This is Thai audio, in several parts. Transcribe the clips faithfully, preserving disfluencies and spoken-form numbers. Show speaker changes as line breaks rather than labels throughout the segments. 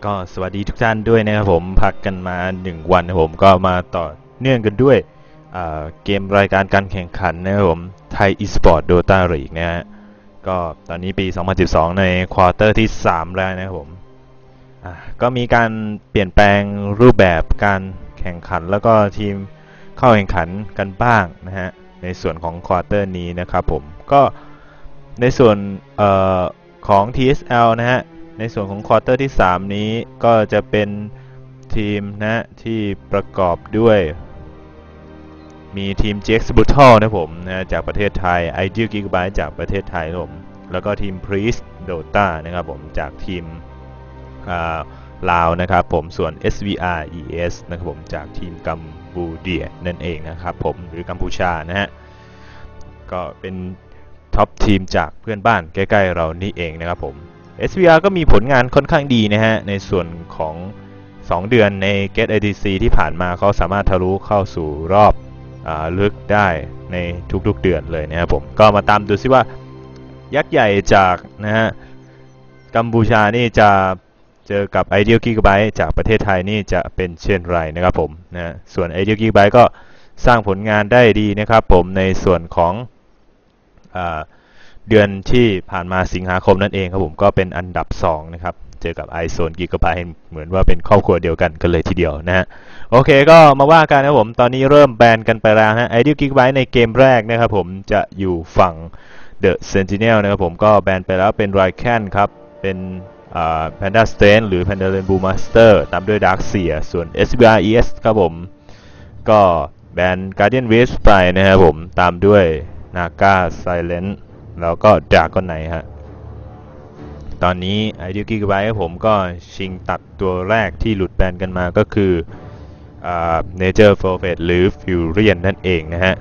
ก็สวัสดีทุกท่านด้วยนะครับผมพักกันมาหนึ่งวันนะผมก็มาต่อเนื่องกันด้วยเกมรายการการแข่งขันนะครับผมไทย eSport Dota League นะฮะก็ตอนนี้ปีสองพันสิบสองในควอเตอร์ที่สามแล้วนะครับผมก็มีการเปลี่ยนแปลงรูปแบบการแข่งขันแล้วก็ทีมเข้าแข่งขันกันบ้างนะฮะในส่วนของควอเตอร์นี้นะครับผมก็ในส่วนออของ ที เอส แอล นะฮะในส่วนของควอเตอร์ที่สามนี้ก็จะเป็นทีมนะที่ประกอบด้วยมีทีม จี เอ็กซ์ Brutal นะผมนะจากประเทศไทย Ideal Gigabyte จากประเทศไทยนะผมแล้วก็ทีม Priest Dota นะครับผมจากทีมลาวนะครับผมส่วน เอส วี อาร์ อี เอส นะครับผมจากทีมกัมพูเดียนั่นเองนะครับผมหรือกัมพูชานะฮะก็เป็นท็อปทีมจากเพื่อนบ้านใกล้ๆเรานี่เองนะครับผม เอส วี อาร์ ก็มีผลงานค่อนข้างดีนะฮะในส่วนของสองเดือนใน Get ไอ ที ซี ที่ผ่านมาเขาสามารถทะลุเข้าสู่รอบลึกได้ในทุกๆเดือนเลยนะครับผมก็มาตามดูซิว่ายักษ์ใหญ่จากนะฮะกัมพูชานี่จะเจอกับ Ideal Gigabyte จากประเทศไทยนี่จะเป็นเช่นไรนะครับผมนะส่วน Ideal Gigabyte ก็สร้างผลงานได้ดีนะครับผมในส่วนของอ่าเดือนที่ผ่านมาสิงหาคมนั่นเองครับผมก็เป็นอันดับสองนะครับเจอกับ iZone Gigabyte เหมือนว่าเป็นครอบครัวเดียวกันกันเลยทีเดียวนะฮะโอเคก็มาว่ากันนะผมตอนนี้เริ่มแบนกันไปแล้วฮะ Ideal Gigabyte ในเกมแรกนะครับผมจะอยู่ฝั่ง The Sentinel นะครับผมก็แบนไปแล้วเป็น Rakan ครับเป็นอ่า Panda Stain หรือ Panda Rainbow Master ตามด้วย Darkseer ส่วน เอส วี อาร์ อี เอส ครับผมก็แบน Guardian Wisp ไปนะครับผมตามด้วย Naga Silentแล้วก็ดราก้อนไนท์ฮะตอนนี้ Ideal Gigabyte ครับผมก็ชิงตัดตัวแรกที่หลุดแบนกันมาก็คืออ่า Nature Prophet หรือ Furion นั่นเองนะฮะ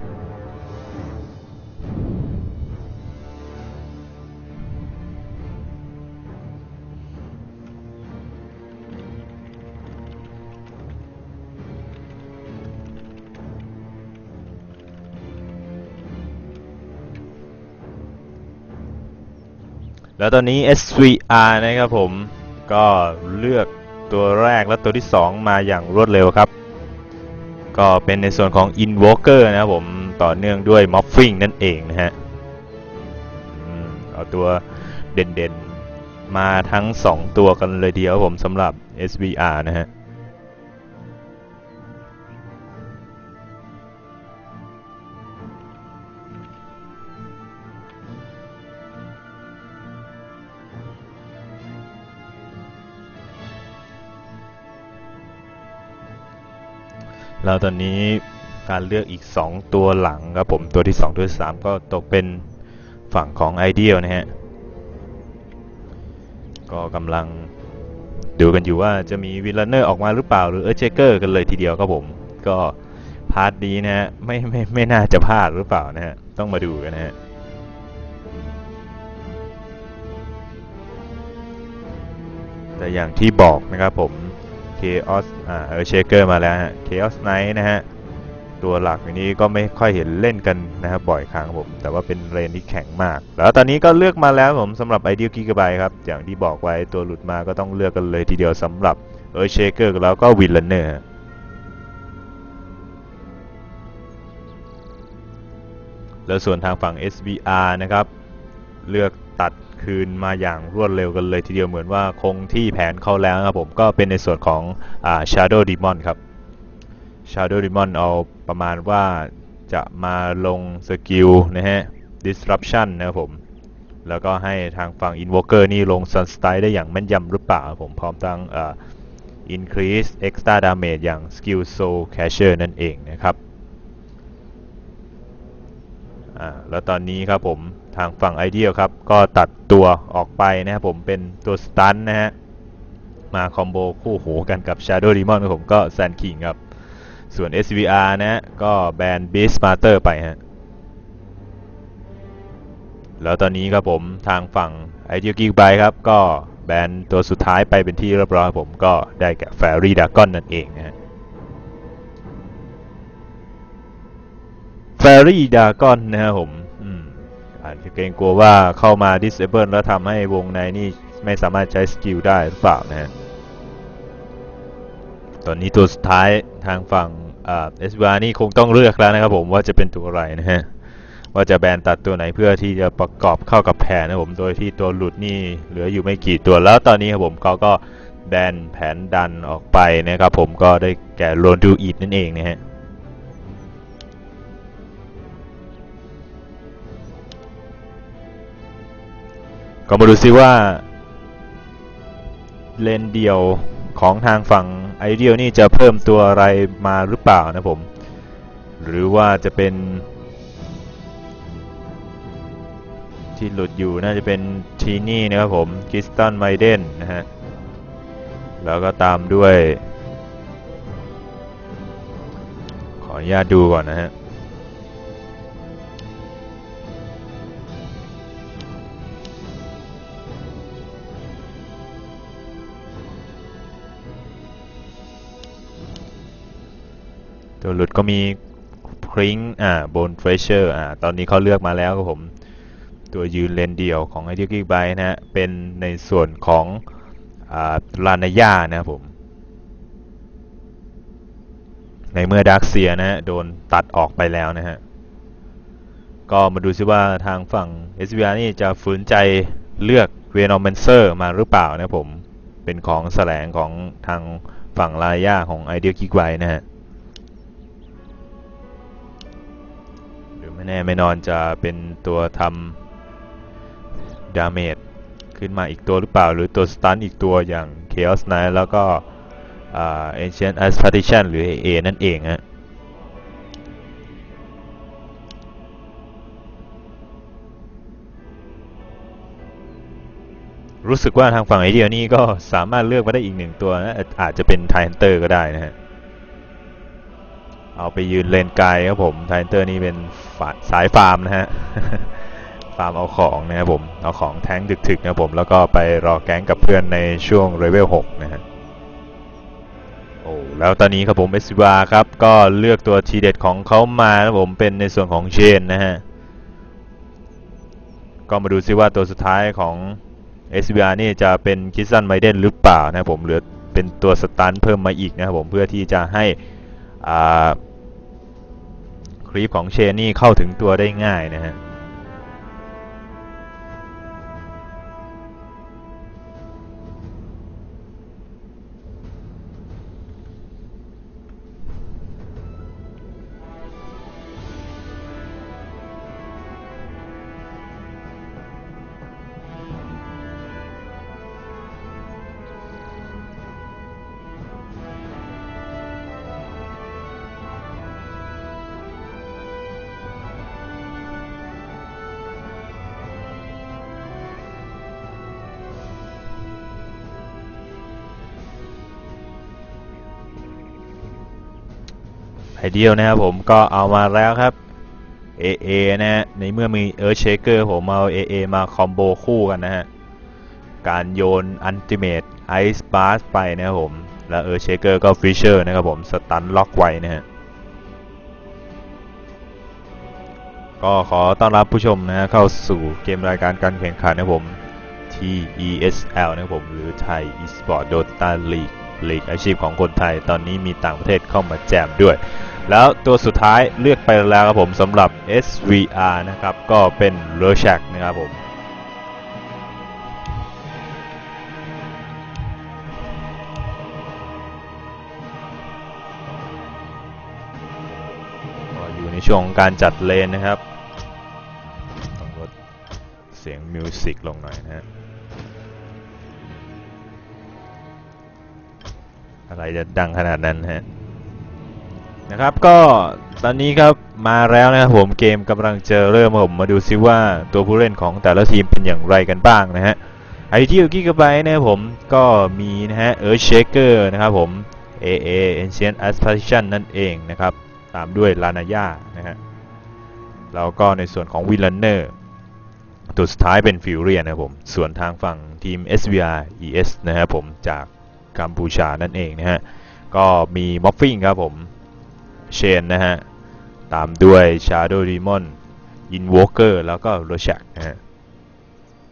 แล้วตอนนี้ เอส วี อาร์ นะครับผมก็เลือกตัวแรกและตัวที่สองมาอย่างรวดเร็วครับก็เป็นในส่วนของ Invoker นะครับผมต่อเนื่องด้วย Morphing นั่นเองนะฮะเอาตัวเด่นๆมาทั้งสองตัวกันเลยเดียวผมสำหรับ เอส วี อาร์ นะฮะแล้วตอนนี้การเลือกอีกสองตัวหลังครับผมตัวที่สองตัวที่สามก็ตกเป็นฝั่งของ Ideal นะฮะก็กำลังดูกันอยู่ว่าจะมีวิลเลอร์ออกมาหรือเปล่าหรือเออร์เจเกอร์กันเลยทีเดียวครับผมก็พาร์ทนี้นะฮะไม่ไม่ไม่น่าจะพลาดหรือเปล่านะฮะต้องมาดูกันนะฮะแต่อย่างที่บอกนะครับผมChaos อ่าเออเชเกอร์มาแล้วฮะ Chaos Knight นะฮะตัวหลักนี้ก็ไม่ค่อยเห็นเล่นกันนะครับบ่อยครั้งผมแต่ว่าเป็นเรนที่แข็งมากแล้วตอนนี้ก็เลือกมาแล้วผมสำหรับ Ideal Gigabyte ครับอย่างที่บอกไว้ตัวหลุดมาก็ต้องเลือกกันเลยทีเดียวสำหรับเออเชเกอร์แล้วก็วิลเลนเนอร์แล้วส่วนทางฝั่ง เอส วี อาร์ นะครับเลือกตัดคืนมาอย่างรวดเร็วกันเลยทีเดียวเหมือนว่าคงที่แผนเข้าแล้วครับผมก็เป็นในส่วนของอ่า Shadow Demon ครับ Shadow Demon เอาประมาณว่าจะมาลงสกิลนะฮะ Disruption นะครับผมแล้วก็ให้ทางฝั่ง Invoker นี่ลง Sunstrike ได้อย่างแม่นยำหรือเปล่าผมพร้อมทั้งอ่า Increase Extra Damage อย่าง Skill Soul Catcher นั่นเองนะครับอ่าแล้วตอนนี้ครับผมทางฝั่ง Ideal ครับก็ตัดตัวออกไปนะครับผมเป็นตัว Stun นะฮะมาคอมโบคู่หูกันกับ Shadow Demon ครับผมก็ Sand King ครับส่วน เอส วี อาร์ นะฮะก็แบน Beast Master ไปฮะแล้วตอนนี้ครับผมทางฝั่ง Ideal Gigabyte ครับก็แบนตัวสุดท้ายไปเป็นที่เรียบร้อยผมก็ได้แก่ Fairy Dragon นั่นเองนะฮะ Fairy Dragon นะครับผมอาจจะเกรงกลัวว่าเข้ามา disable แล้วทำให้วงในนี่ไม่สามารถใช้สกิลได้หรือเปล่านะฮะตอนนี้ตัวสุดท้ายทางฝั่งเอส บี อาร์ นี่คงต้องเลือกแล้วนะครับผมว่าจะเป็นตัวอะไรนะฮะว่าจะแบนตัดตัวไหนเพื่อที่จะประกอบเข้ากับแผนนะผมโดยที่ตัวหลุดนี่เหลืออยู่ไม่กี่ตัวแล้วตอนนี้ครับผมเขาก็แบนแผนดันออกไปนะครับผมก็ได้แก่โรนดูอีดนั่นเองนะฮะก็มาดูซิว่าเลนเดียวของทางฝั่งไอเดียลนี่จะเพิ่มตัวอะไรมาหรือเปล่านะผมหรือว่าจะเป็นที่หลุดอยู่น่าจะเป็นทีนี่นะครับผมคริสตันไมเดนนะฮะแล้วก็ตามด้วยขออนุญาตดูก่อนนะฮะตัวหลุดก็มีคริงอ่าโบนเฟรเชอร์อ่าตอนนี้เขาเลือกมาแล้วครับผมตัวยืนเลนเดียวของไอเดียกิกไบนะฮะเป็นในส่วนของอ่าลานาย่านะครับผมในเมื่อดาร์คเซียนะฮะโดนตัดออกไปแล้วนะฮะก็มาดูซิว่าทางฝั่ง เอส บี อาร์ นี่จะฝืนใจเลือกเรโนเมนเซอร์มาหรือเปล่านะผมเป็นของแสลงของทางฝั่งลานาย่าของไอเดียกิกไบนะฮะไม่แน่ไม่นอนจะเป็นตัวทำดาเมจขึ้นมาอีกตัวหรือเปล่าหรือตัวสตันอีกตัวอย่าง Chaos Knight แล้วก็ Ancient Aspiration หรือ เอ เอ นั่นเองฮะรู้สึกว่าทางฝั่งไอเดียนี่ก็สามารถเลือกมาได้อีกหนึ่งตัวนะอาจจะเป็นไทฮันเตอร์ก็ได้นะฮะเอาไปยืนเลนไกลครับผมไทเตอร์นี่เป็นสายฟาร์มนะฮะ ฟาร์มเอาของนะครับผมเอาของแท้งถึกๆนะครับผมแล้วก็ไปรอแก๊งกับเพื่อนในช่วงเลเวลหกนะฮะโอ้แล้วตอนนี้ครับผมเอส บี อาร์ ครับก็เลือกตัวทีเด็ดของเขามานะผมเป็นในส่วนของเชนนะฮะก็มาดูซิว่าตัวสุดท้ายของ เอส บี อาร์ นี่จะเป็นคิสซันไมเดนหรือเปล่านะผมเหลือเป็นตัวสตันเพิ่มมาอีกนะครับผมเพื่อที่จะให้อ่าคลิปของเชนนี่เข้าถึงตัวได้ง่ายนะฮะไอเดียลนะครับผมก็เอามาแล้วครับ เอ เอ นะฮะในเมื่อมีเอิร์ธเชเกอร์ผมเอา เอ เอ มาคอมโบคู่กันนะฮะการโยนอันติเมตไอซ์บาร์สไปนะครับผมแล้วเอิร์ธเชเกอร์ก็ฟิชเชอร์นะครับผมสตันล็อกไว้นะฮะก็ขอต้อนรับผู้ชมนะฮะเข้าสู่เกมรายการการแข่งขันนะครับผม ที อี เอส แอล นะครับผมหรือ Thai Esport Dota League ลีกอาชีพของคนไทยตอนนี้มีต่างประเทศเข้ามาแจมด้วยแล้วตัวสุดท้ายเลือกไปแล้วครับผมสำหรับ เอส วี อาร์ นะครับก็เป็นเลอแชกนะครับผมอยู่ในช่วงการจัดเลนนะครับต้องลดเสียงมิวสิกลงหน่อยนะฮะอะไรจะดังขนาดนั้นฮะนะครับก็ตอนนี้ครับมาแล้วนะครับผมเกมกำลังจะเริ่มผมมาดูซิว่าตัวผู้เล่นของแต่ละทีมเป็นอย่างไรกันบ้างนะฮะไอทีกิกะไบต์นะครับผมก็มีนะฮะเอิร์ธเชเกอร์นะครับผม เอ เอ Ancient Aspiration นั่นเองนะครับตามด้วยลานาย่านะฮะแล้วก็ในส่วนของวิลเลนเนอร์ตัวสุดท้ายเป็นฟิวเรียนนะครับผมส่วนทางฝั่งทีม เอส บี อาร์ อี เอส นะครับผมจากกัมพูชานั่นเองนะฮะก็มีม็อฟฟิงครับผมเชนนะฮะตามด้วย Shadow Demon Invoker แล้วก็โรชักนะฮะ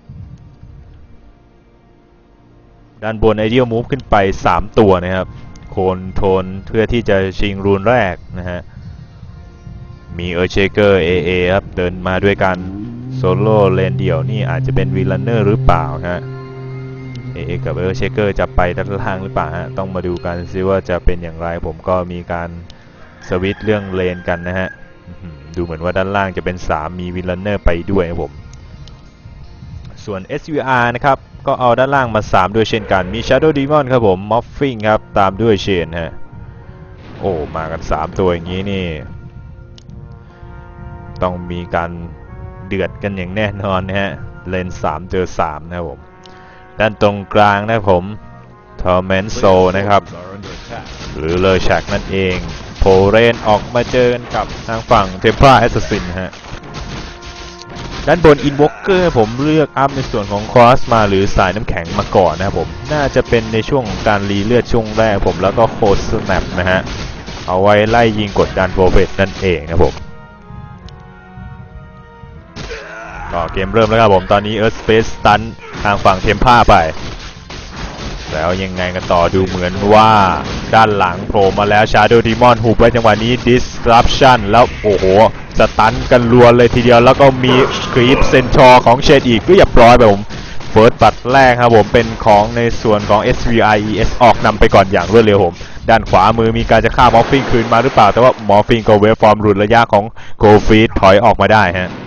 ด้านบน Ideal Move ขึ้นไปสามตัวนะครับคคอนโทนเพื่อที่จะชิงรูนแรกนะฮะมีเออร์เชเกอร์เอเอครับเดินมาด้วยกันโซโล่เลนเดี่ยวนี่อาจจะเป็นวีลันเนอร์หรือเปล่าฮะเอเอกับเออร์เชเกอร์จะไปด้านล่างหรือเปล่าฮะต้องมาดูกันซิว่าจะเป็นอย่างไรผมก็มีการสวิตช์เรื่องเลนกันนะฮะดูเหมือนว่าด้านล่างจะเป็นสามมีวีลันเนอร์ไปด้วยครับผมส่วน เอส วี อาร์ นะครับก็เอาด้านล่างมาสามด้วยเช่นกันมี Shadow Demon ครับผม Morphing ครับตามด้วยเชนฮะโอ้มากันสามตัวอย่างนี้นี่ต้องมีการเดือดกันอย่างแน่นอนนะฮะเลนสามเจอสามนะครับผมด้านตรงกลางนะครับผม Torment Soul นะครับหรือเลอแชกนั่นเองโพเรนออกมาเจอกันกับทางฝั่ง Templar Assassin ฮะด้านบน Invoker ผมเลือกอัพในส่วนของ Cross มาหรือสายน้ำแข็งมาก่อนนะครับผมน่าจะเป็นในช่วงของการรีเลือดช่วงแรกผมแล้วก็โคสแนปนะฮะเอาไว้ไล่ยิงกดดันโปรเฟตนั่นเองนะครับผมก็เกมเริ่มแล้วครับผมตอนนี้ Earth Space Stun ทางฝั่งเทมพาไปแล้วยังไงกันต่อดูเหมือนว่าด้านหลังโผล่มาแล้ว Shadow Demon หุบไว้จังหวะนี้ Disruption แล้วโอ้โหสตันกันรัวเลยทีเดียวแล้วก็มี Creep Centaur ของเชดอีกเรียบร้อยไปผมเฟิร์สบัตรแรกครับผมเป็นของในส่วนของ เอส วี ไอ อี เอส ออกนำไปก่อนอย่างรวดเร็วผมด้านขวามือมีการจะฆ่ามอร์ฟิงคืนมาหรือเปล่าแต่ว่ามอร์ฟิงก็เวฟฟอร์มหลุดระยะของโกลฟีดถอยออกมาได้ฮะ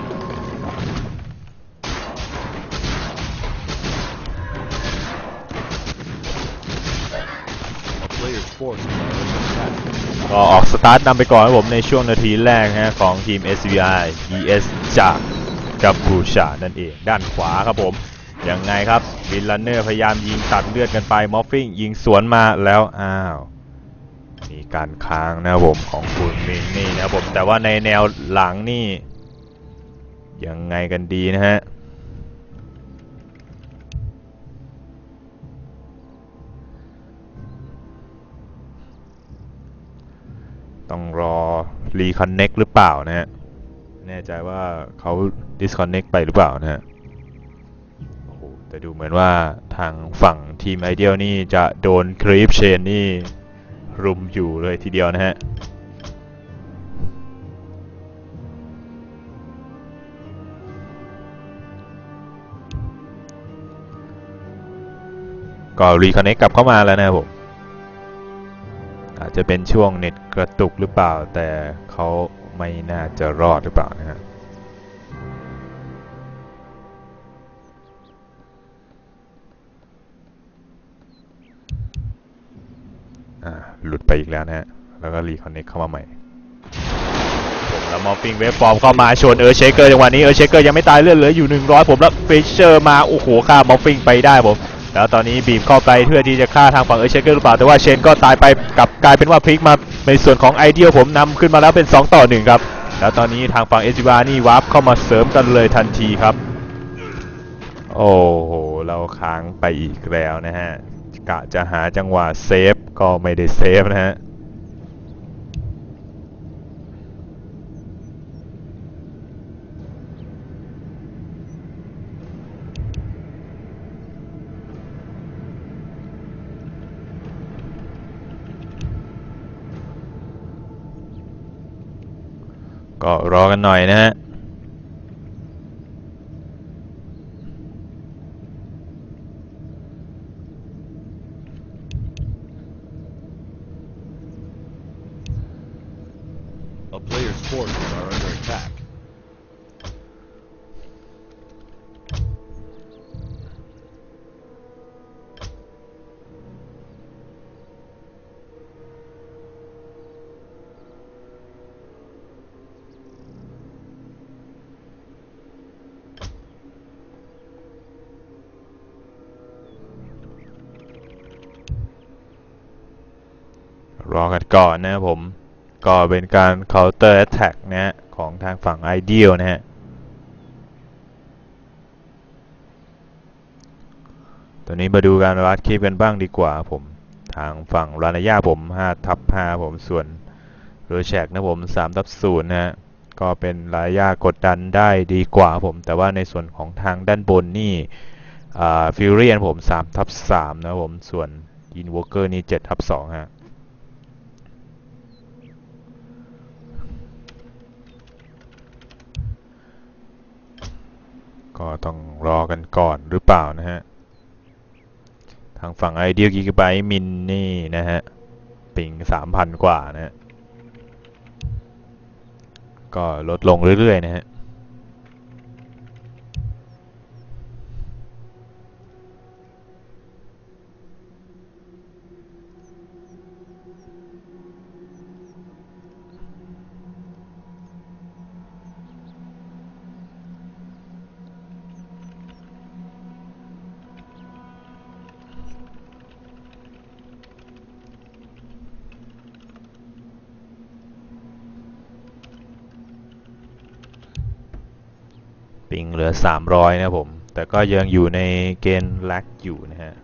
ก็ออกสตาร์ทนำไปก่อนครับผมในช่วงนาทีแรกฮะของทีม เอส วี ไอ อี เอส จากกัมพูชานั่นเองด้านขวาครับผมยังไงครับวิลลันเนอร์พยายามยิงตัดเลือดกันไปมอฟฟิงยิงสวนมาแล้วอ้าวมีการค้างนะครับผมของคุณมิงนี่นะครับผมแต่ว่าในแนวหลังนี่ยังไงกันดีนะฮะต้องรอรีคอนเน็กหรือเปล่านะฮะแน่ใจว่าเขาดิสคอนเน็กไปหรือเปล่านะฮะโอ้โหแต่ดูเหมือนว่าทางฝั่งทีมไอเดียลนี่จะโดนครีปเชนนี่รุมอยู่เลยทีเดียวนะฮะก็รีคอนเน็กกลับเข้ามาแล้วนะครับผมอาจจะเป็นช่วงเน็ตกระตุกหรือเปล่าแต่เขาไม่น่าจะรอดหรือเปล่านะฮะหลุดไปอีกแล้วนะฮะแล้วก็รีคอนเน็กเข้ามาใหม่ผมแล้วมอฟฟิงเวฟฟอร์มเข้ามาชนเออร์เชเกอร์จังหวะนี้เออร์เชเกอร์ยังไม่ตายเลือดเหลืออยู่หนึ่งร้อยผมแล้วฟิชเชอร์มาโอ้โหฆ่ามอฟฟิงไปได้ผมแล้วตอนนี้บีบเข้าไปเพื่อที่จะฆ่าทางฝั่งเออร์เชเกอร์หรือเปล่าแต่ว่าเชนก็ตายไปกับกลายเป็นว่าพลิกมาในส่วนของไอเดียผมนำขึ้นมาแล้วเป็นสองต่อหนึ่งครับแล้วตอนนี้ทางฝั่งเอจิบานี่วาร์ปเข้ามาเสริมกันเลยทันทีครับโอ้โหเราค้างไปอีกแล้วนะฮะกะจะหาจังหวะเซฟก็ไม่ได้เซฟนะฮะก็รอกันหน่อยนะฮะรอกันก่อนนะครับผมก็เป็นการ counter attack นะฮะของทางฝั่ง Ideal นะฮะตอนนี้มาดูการวัดคลิปกันบ้างดีกว่าผมทางฝั่งลานาย่าผมห้าทับห้าผมส่วนโรแชกนะผมสามทับศูนย์นะฮะก็เป็นลานาย่ากดดันได้ดีกว่าผมแต่ว่าในส่วนของทางด้านบนนี่ฟิวเรียนผมสามทับสามนะผมส่วนอินวอเกอร์นี่เจ็ดทับสองฮะก็ต้องรอกันก่อนหรือเปล่านะฮะทางฝั่ง Ideal Gigabyte มินนี่นะฮะปิง สามพัน กว่านะฮะก็ลดลงเรื่อยๆนะฮะปิงเหลือสามร้อยนะผมแต่ก็ยังอยู่ในเกณฑ์แลกอยู่นะฮะ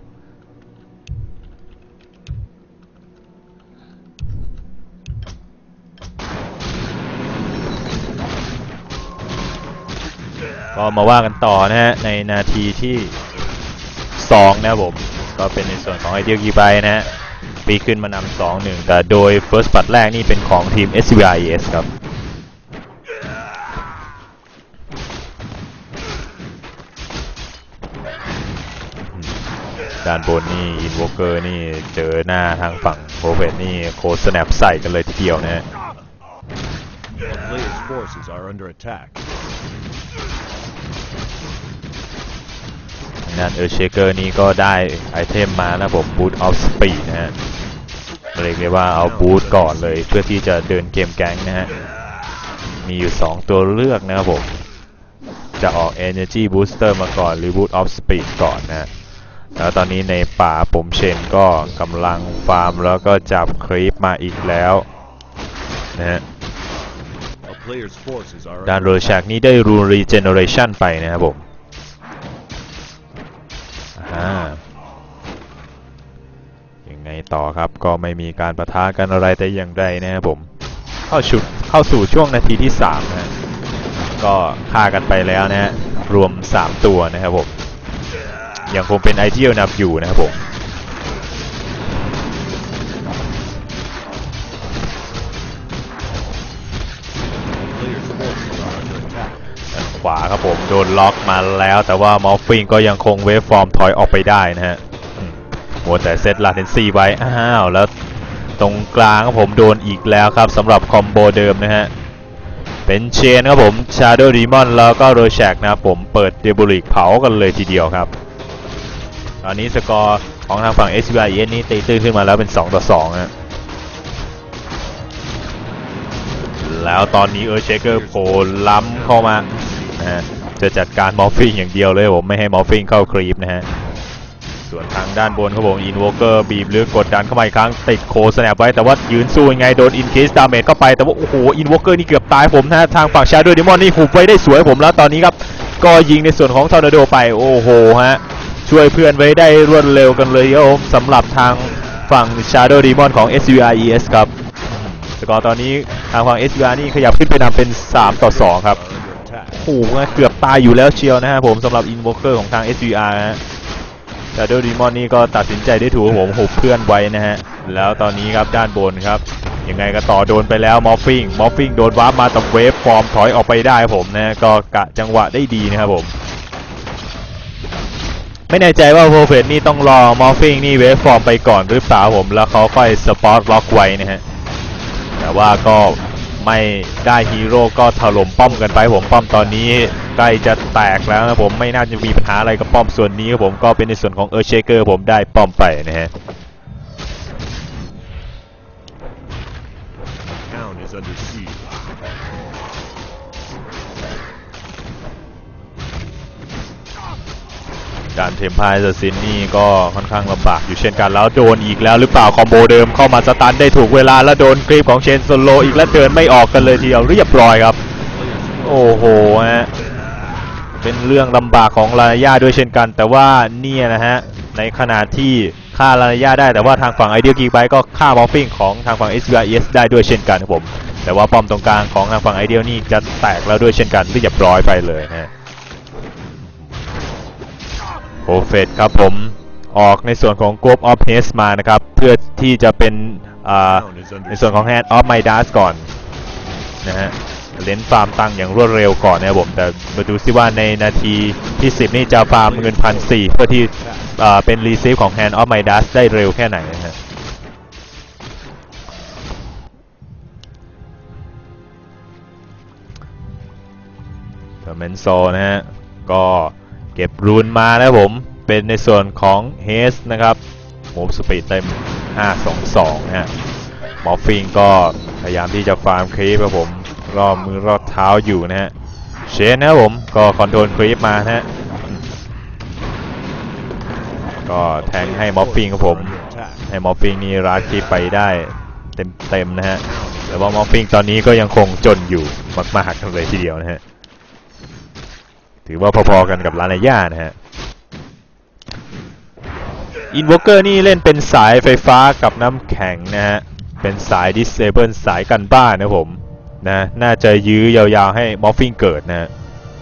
ก็มาว่ากันต่อนะฮะในนาทีที่สองนะครับผมก็เป็นในส่วนของ Ideal Gigabyte นะฮะปีขึ้นมานำ สองหนึ่ง แต่โดย First Blood แรกนี่เป็นของทีม เอส ซี บี ไอ เอส ครับด้านบนนี่ Invoker นี่เจอหน้าทางฝั่ง Prophet นี่โคสแนปใส่กันเลยทีเดียวนะฮะนั่นเออเชเกอร์นี่ก็ได้ไอเทมมานะผม Boot of Speed นะฮะเรียกได้ว่าเอาบูทก่อนเลยเพื่อที่จะเดินเกมแก๊งนะฮะมีอยู่สองตัวเลือกนะครับผมจะออก Energy Booster มาก่อนหรือ Boot of Speed ก่อนนะฮะแล้วตอนนี้ในป่าผมเชนก็กำลังฟาร์มแล้วก็จับครีปมาอีกแล้วนะฮะด้านโรแชกนี้ได้รูน Regeneration ไปนะครับผมอ่ายังไงต่อครับก็ไม่มีการปะทะกันอะไรแต่อย่างใดนะครับผมเข้าชุดเข้าสู่ช่วงนาทีที่สามนะก็ฆ่ากันไปแล้วนะฮะรวมสามตัวนะครับผมยังคงเป็นไอเดียลนำอยู่นะครับผมขวาครับผมโดนล็อกมาแล้วแต่ว่ามอฟฟิงก็ยังคงเวฟฟอร์มถอยออกไปได้นะฮะมัวแต่เซตลาเทนซี่ไว้อ้าวแล้วตรงกลางครับผมโดนอีกแล้วครับสำหรับคอมโบเดิมนะฮะเป็นเชนครับผม Shadow Demon แล้วก็โรแชกนะครับผมเปิดเดบูลิกเผากันเลยทีเดียวครับตอนนี้สกอร์ของทางฝั่ง เอส บี ไอ เอส นี่ตีตื้นขึ้นมาแล้วเป็นสองต่อสองนะแล้วตอนนี้เออร์เชเกอร์โผล่ล้ำเข้ามานะฮะจะจัดการมอฟฟิงอย่างเดียวเลยผมไม่ให้มอฟฟิงเข้าครีปนะฮะส่วนทางด้านบนครับผมอินวอเกอร์บีบหรือกดดันเข้ามาอีกครั้งติดโคสแนปไว้แต่ว่ายืนสู้ยังไงโดนอินเคสดาเมจเข้าไปแต่ว่าโอ้โหอินวอเกอร์นี่เกือบตายผมนะทางฝั่งชาโดว์เดมอนนี่หุบไว้ได้สวยผมแล้วตอนนี้ครับก็ยิงในส่วนของทอร์นาโดไปโอ้โหฮะช่วยเพื่อนไว้ได้รวดเร็วกันเลยครับผมสำหรับทางฝั่ง Shadow Demon ของ เอส วี ไอ อี เอส ครับสกอร์ตอนนี้ทางฝั่ง เอส วี ไอ นี่ขยับขึ้นไปนำเป็นสามต่อสองครับโอ้โหเกือบตายอยู่แล้วเชียวนะฮะผมสำหรับ Invoker ของทาง เอส วี ไอ ฮะ Shadow Demon นี่ก็ตัดสินใจได้ถูกผมหุบเพื่อนไว้นะฮะแล้วตอนนี้ครับด้านบนครับยังไงก็ต่อโดนไปแล้วมอฟฟิงมอฟฟิงโดนวาร์ปมาแต่เวฟฟอร์มถอยออกไปได้ผมนะก็กะจังหวะได้ดีนะครับผมไม่แน่ใจว่าโปรเฟสนี่ต้องรอมอฟฟิงนี่เวฟฟอร์มไปก่อนหรือเปล่าผมแล้วเขาค่อยสปอตล็อกไว้นะฮะแต่ว่าก็ไม่ได้ฮีโร่ก็ถล่มป้อมกันไปผมป้อมตอนนี้ใกล้จะแตกแล้วนะผมไม่น่าจะมีปัญหาอะไรกับป้อมส่วนนี้ครับผมก็เป็นในส่วนของเออร์เชเกอร์ผมได้ป้อมไปนะฮะการเทมพายเซอร์ซินนี่ก็ค่อนข้างลำบากอยู่เช่นกันแล้วโดนอีกแล้วหรือเปล่าคอมโบเดิมเข้ามาสตันได้ถูกเวลาแล้วโดนคลิปของเชนโซโลอีกแล้วเดินไม่ออกกันเลยทีเดียวเรียบร้อยครับโอ้โหฮะเป็นเรื่องลำบากของลานาย่าด้วยเช่นกันแต่ว่าเนี่ยนะฮะในขณะที่ฆ่าลานาย่าได้แต่ว่าทางฝั่ง Ideal Gigabyte ก็ฆ่ามอฟฟิงของทางฝั่ง เอส วี ไอ เอส ได้ด้วยเช่นกันครับผมแต่ว่าป้อมตรงกลางของทางฝั่ง Ideal นี่จะแตกแล้วด้วยเช่นกันเรียบร้อยไปเลยนะฮะโปรเฟสครับผมออกในส่วนของ Grove of Haste มานะครับเพื่อที่จะเป็นในส่วนของ Hand of Midas ก่อนนะฮะเลนฟาร์มตังอย่างรวดเร็วก่อนนะครับผมแต่มาดูซิว่าในนาทีที่สิบนี่จะฟาร์มเงิน หนึ่งพันสี่ร้อย เพื่อที่เป็นรีซีฟของ Hand of Midas ได้เร็วแค่ไหนนะฮะเทอร์เมนโซนะฮะก็เก็บรูนมาแล้วผมเป็นในส่วนของ Haste นะครับโมฟสปีดเต็มห้าสองสองนะฮะมอฟฟิงก็พยายามที่จะฟาร์มครีปครับผมรอบมือรอบเท้าอยู่นะฮะเชนนะครับผมก็คอนโทรลครีปมานะฮะก็แทงให้มอฟฟิงครับผมให้มอฟฟิงนี่รัดครีปไปได้เต็มๆนะฮะแต่ว่ามอฟฟิงตอนนี้ก็ยังคงจนอยู่มากๆเลยทีเดียวนะฮะถือว่าพอๆกันกับลานาย่านะฮะอินโวเกอร์นี่เล่นเป็นสายไฟฟ้ากับน้ำแข็งนะฮะเป็นสายดิสเซเบิลสายกันบ้านนะผมนะน่าจะยื้อยาวๆให้มอฟฟิงเกิดนะฮะ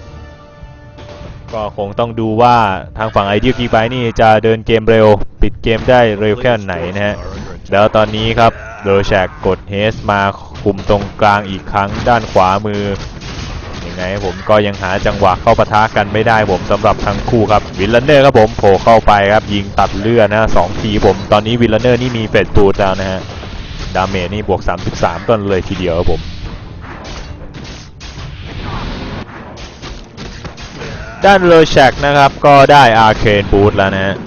ก็คงต้องดูว่าทางฝั่งไอเดียกีไบนี่จะเดินเกมเร็วปิดเกมได้เร็วแค่ไหนนะฮะแล้วตอนนี้ครับโรแชกกดเฮสมาคุมตรงกลางอีกครั้งด้านขวามือยังไงผมก็ยังหาจังหวะเข้าปะทะกันไม่ได้ผมสำหรับทั้งคู่ครับวิลเลนเนอร์ครับผมโผล่เข้าไปครับยิงตัดเลือดนะสองทีผมตอนนี้วิลเลนเนอร์นี่มีเฟสตูดแล้วนะฮะดาเมจนี่บวกสามสิบสามต้นเลยทีเดียวครับผมด้านโรแชกนะครับก็ได้อาร์เคนบูทแล้วนะฮะ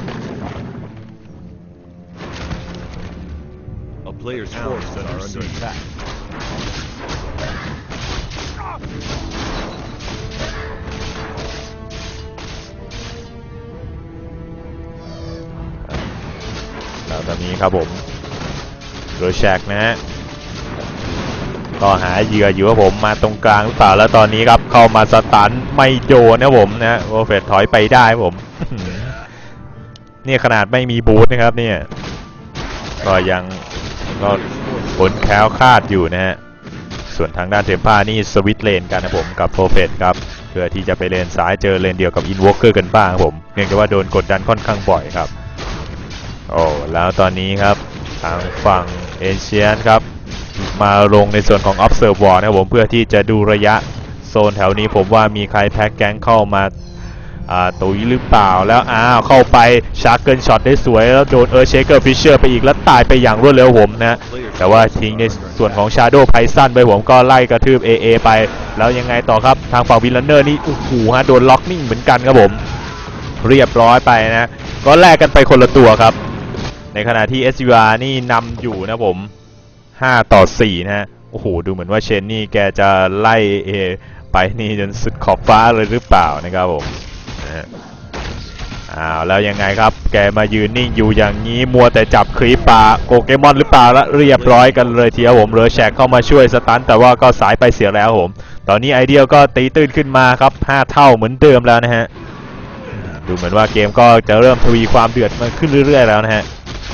แล้วตอนนี้ครับผมโรแชกนะฮะก็หาเหยื่ออยู่ว่าผมมาตรงกลางหรือเปล่าแล้วตอนนี้ครับเข้ามาสตันไม่โดนนะผมนะโอเฟตถอยไปได้ผมนี่ขนาดไม่มีบูทนะครับเนี่ยก็ยังก็ผลแคล้วคลาดอยู่นะฮะส่วนทางด้านเทมป้านี่สวิตเลนกันนะผมกับโปรเฟตครับเพื่อที่จะไปเลนซ้ายเจอเลนเดียวกับอินวอล์กเกอร์กันบ้างผมเนื่องจากว่าโดนกดดันค่อนข้างบ่อยครับโอ้แล้วตอนนี้ครับทางฝั่งเอเชียนครับมาลงในส่วนของ Observe Wall นะครับผมเพื่อที่จะดูระยะโซนแถวนี้ผมว่ามีใครแพ็กแก๊งเข้ามาตุยหรือเปล่าแล้วอ้าวเข้าไปชาร์เกิลช็อตได้สวยแล้วโดนเออร์เชเกอร์ฟิชเชอร์ไปอีกแล้วตายไปอย่างรวดเร็วผมนะแต่ว่าทิ้งในส่วนของ Shadow Python ไปผมก็ไล่กระทืบ เอ เอ ไปแล้วยังไงต่อครับทางฝั่งวิลเลนเนอร์นี่โอ้โหฮะโดนล็อกนิ่งเหมือนกันครับผมเรียบร้อยไปนะก็แลกกันไปคนละตัวครับในขณะที่ เอส ยู อาร์ นี่นำอยู่นะผมห้าต่อสี่นะฮะโอ้โหดูเหมือนว่าเชนนี่แกจะไล่เอไปนี่จนสุดขอบฟ้าเลยหรือเปล่านะครับผมนะฮะอ้าวแล้วยังไงครับแกมายืนนิ่งอยู่อย่างนี้มัวแต่จับครีปปลาโปเกมอนหรือเปล่าแล้วเรียบร้อยกันเลยทีเดียวผมเรอแชกเข้ามาช่วยสตันแต่ว่าก็สายไปเสียแล้วผมตอนนี้ไอเดียก็ตีตื้นขึ้นมาครับห้าเท่าเหมือนเดิมแล้วนะฮะดูเหมือนว่าเกมก็จะเริ่มทวีความเดือดมาขึ้นเรื่อยๆแล้วนะฮะ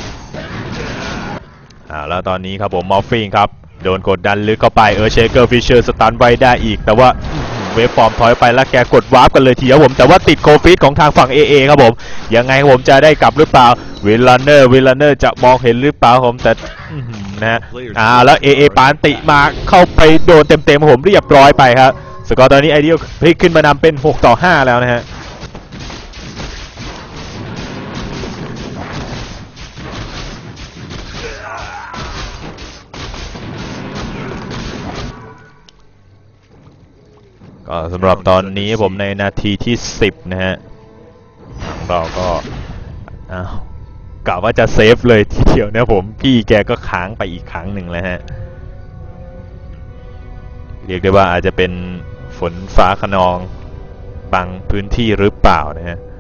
อ่าแล้วตอนนี้ครับผมมอฟฟิงครับโดนกดดันลึกเข้าไปเออเชเกอร์ฟิชเชอร์สตันไว้ได้อีกแต่ว่าเวฟฟอร์มถอยไปแล้วแกกดวาร์ปกันเลยทีเดียวผมแต่ว่าติดโคฟิตของทางฝั่ง เอ เอ ครับผมยังไงผมจะได้กลับหรือเปล่าวิลเลนเนอร์วิลเลนเนอร์จะมองเห็นหรือเปล่าผมแต่นะอ่าแล้ว เอ เอ ปานติมาเข้าไปโดนเต็มๆผมเรียบร้อยไปครับสกอร์ตอนนี้ไอเดียพลิกขึ้นมานำเป็นหกต่อห้าแล้วนะฮะก็สำหรับตอนนี้ผมในนาทีที่สิบนะฮะเราก็อ้าวกะว่าจะเซฟเลยทีเดียวนะผมพี่แกก็ค้างไปอีกครั้งหนึ่งแล้วฮะเรียกได้ว่าอาจจะเป็นฝนฟ้าคะนองบางพื้นที่หรือเปล่านะฮะ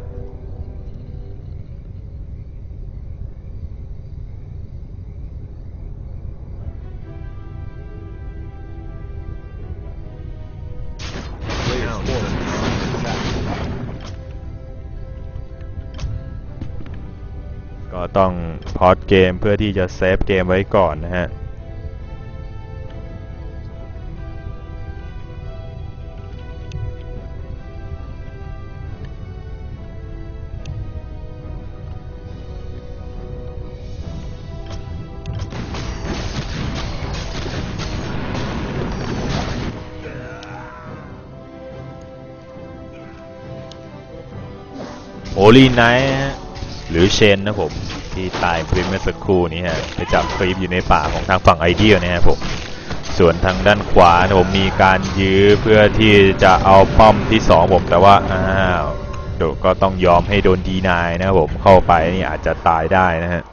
ก็ต้องพอสเกมเพื่อที่จะเซฟเกมไว้ก่อนนะฮะโอลีไนท์หรือเชนนะผมที่ตายคลิปเมื่อสักครู่นี้ฮะไปจับคลิปอยู่ในป่าของทางฝั่งไอเดียนะครับผมส่วนทางด้านขวานะผมมีการยื้อเพื่อที่จะเอาป้อมที่สองผมแต่ว่าอ้าวโดก็ต้องยอมให้โดนดีนายนะครับผมเข้าไปนี่อาจจะตายได้นะฮะ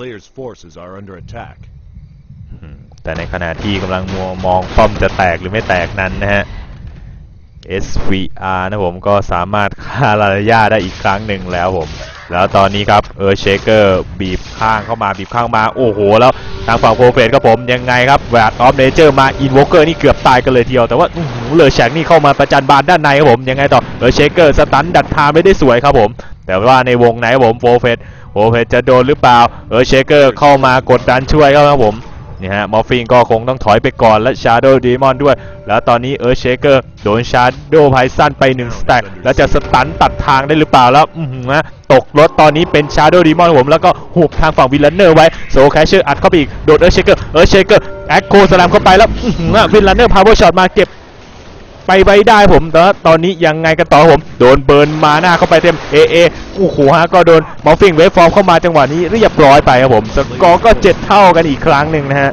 แต่ในขณะที่กำลังมัวมองป้อมจะแตกหรือไม่แตกนั้นนะฮะ เอส วี อาร์ นะผมก็สามารถฆ่าลาลาย่าได้อีกครั้งหนึ่งแล้วผมแล้วตอนนี้ครับเออเชเกอร์บีบข้างเข้ามาบีบข้างมาโอ้โหแล้วทางฝั่งโปรเฟสครับผมยังไงครับแวร์ออฟเนเจอร์มาอินโวเกอร์นี่เกือบตายกันเลยทีเดียวแต่ว่าโอ้โหเลอแชกนี่เข้ามาประจันบานด้านในครับผมยังไงต่อเออเชเกอร์สตันดักทางไม่ได้สวยครับผมแต่ว่าในวงไหนผมโปรเฟสโปรเฟสจะโดนหรือเปล่าเออเชเกอร์เข้ามากดดันช่วยครับผมนี่ฮะมอร์ฟิงก็คงต้องถอยไปก่อนและชาร์โดว์ดีมอนด้วยแล้วตอนนี้เออเชเกอร์โดนชาร์โดว์ไพซันไปหนึ่งสแต็กแล้วจะสตันตัดทางได้หรือเปล่าแล้วอือหือตกรถตอนนี้เป็นชาร์โดว์ดีมอนผมแล้วก็หุบทางฝั่งวิลเลนเนอร์ไว้โซแคชเชอร์อัดเข้าไปอีกโดนเออเชเกอร์เออเชเกอร์แอคโคสแลมเข้าไปแล้วอือหือวิลเลนเนอร์พาวเวอร์ช็อตมาเก็บไปไว้ได้ผมแต่ตอนนี้ยังไงกันต่อผมโดนเบิร์นมาหน้าเข้าไปเต็มเอเอโอ้โหฮะก็โดนมอร์ฟิงเวฟฟอร์มเข้ามาจังหวะนี้เรียบร้อยไปครับผมสกอร์ก็เจ็ดเท่ากันอีกครั้งหนึ่งนะฮะ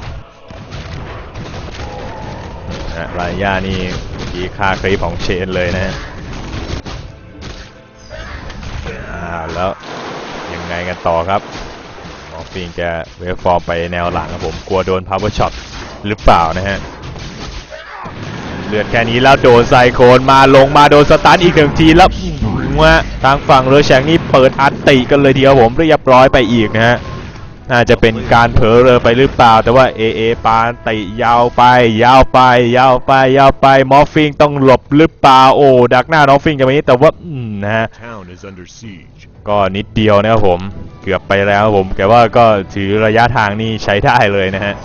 ลาย่านี่กีค่าคลิปของเชนเลยนะฮะอ่าแล้วยังไงกันต่อครับมอร์ฟิงจะเวฟฟอร์มไปแนวหลังครับผมกลัวโดนพาวเวอร์ช็อตหรือเปล่านะฮะเลือดแค่นี้แล้วโดนไซโคลนมาลงมาโดนสตันอีกหนึ่งทีแล้วว่าทางฝั่งเรือแชงนี่เปิดอันติกันเลยเดียวผมเรียบร้อยไปอีกนะฮะน่าจะเป็นการเผลอเรอไปหรือเปล่าแต่ว่าเอเอปานติยาวไปยาวไปยาวไปยาวไปมอร์ฟิงต้องหลบหรือเปล่าโอ้ดักหน้าน้องฟิงจะไม่นี้แต่ว่าอืมนะฮะก็นิดเดียวนะครับผมเกือบไปแล้วผมแต่ว่าก็ถือระยะทางนี่ใช้ได้เลยนะฮะ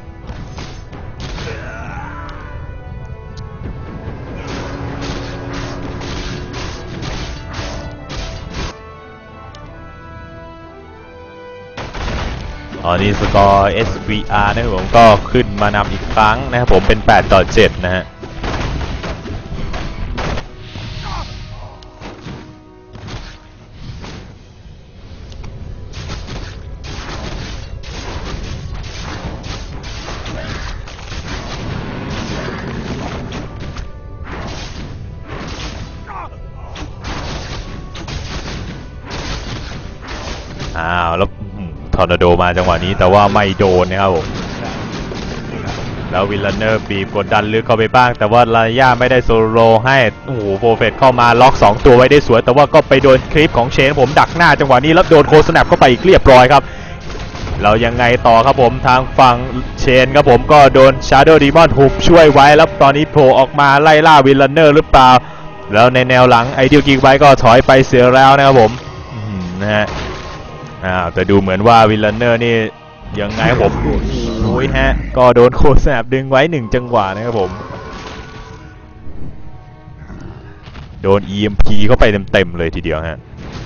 ตอนนี้สกอร์ เอส วี อาร์ นะครับผมก็ขึ้นมานำอีกครั้งนะครับผมเป็นแปดต่อเจ็ดนะฮะอ้าวแล้วทอร์นาโดมาจังหวะนี้แต่ว่าไม่โดนนะครับผมแล้ววิลเลนเนอร์บีบกดดันลึกเข้าไปบ้างแต่ว่าลาย่าไม่ได้โซโลให้โอ้โหโปรเฟสเข้ามาล็อกสองตัวไว้ได้สวยแต่ว่าก็ไปโดนคลิปของเชนผมดักหน้าจังหวะนี้แล้วโดนโคสแนปเข้าไปอีกเรียบร้อยครับเรายังไงต่อครับผมทางฝั่งเชนครับผมก็โดนชาร์โดว์ดีมอนหุบช่วยไว้แล้วตอนนี้โผล่ออกมาไล่ล่าวิลเลนเนอร์หรือเปล่าแล้วในแนวหลังไอเดียลกิกไว้ก็ถอยไปเสียแล้วนะครับผมนะฮะอ่าแต่ดูเหมือนว่าวิลเลนเนอร์นี่ยังไงผมโอ้ยฮะก็โดนโคสแนปดึงไว้หนึ่งจังหวะนะครับผมโดน อี เอ็ม พี เข้าไปเต็มๆเลยทีเดียวฮะ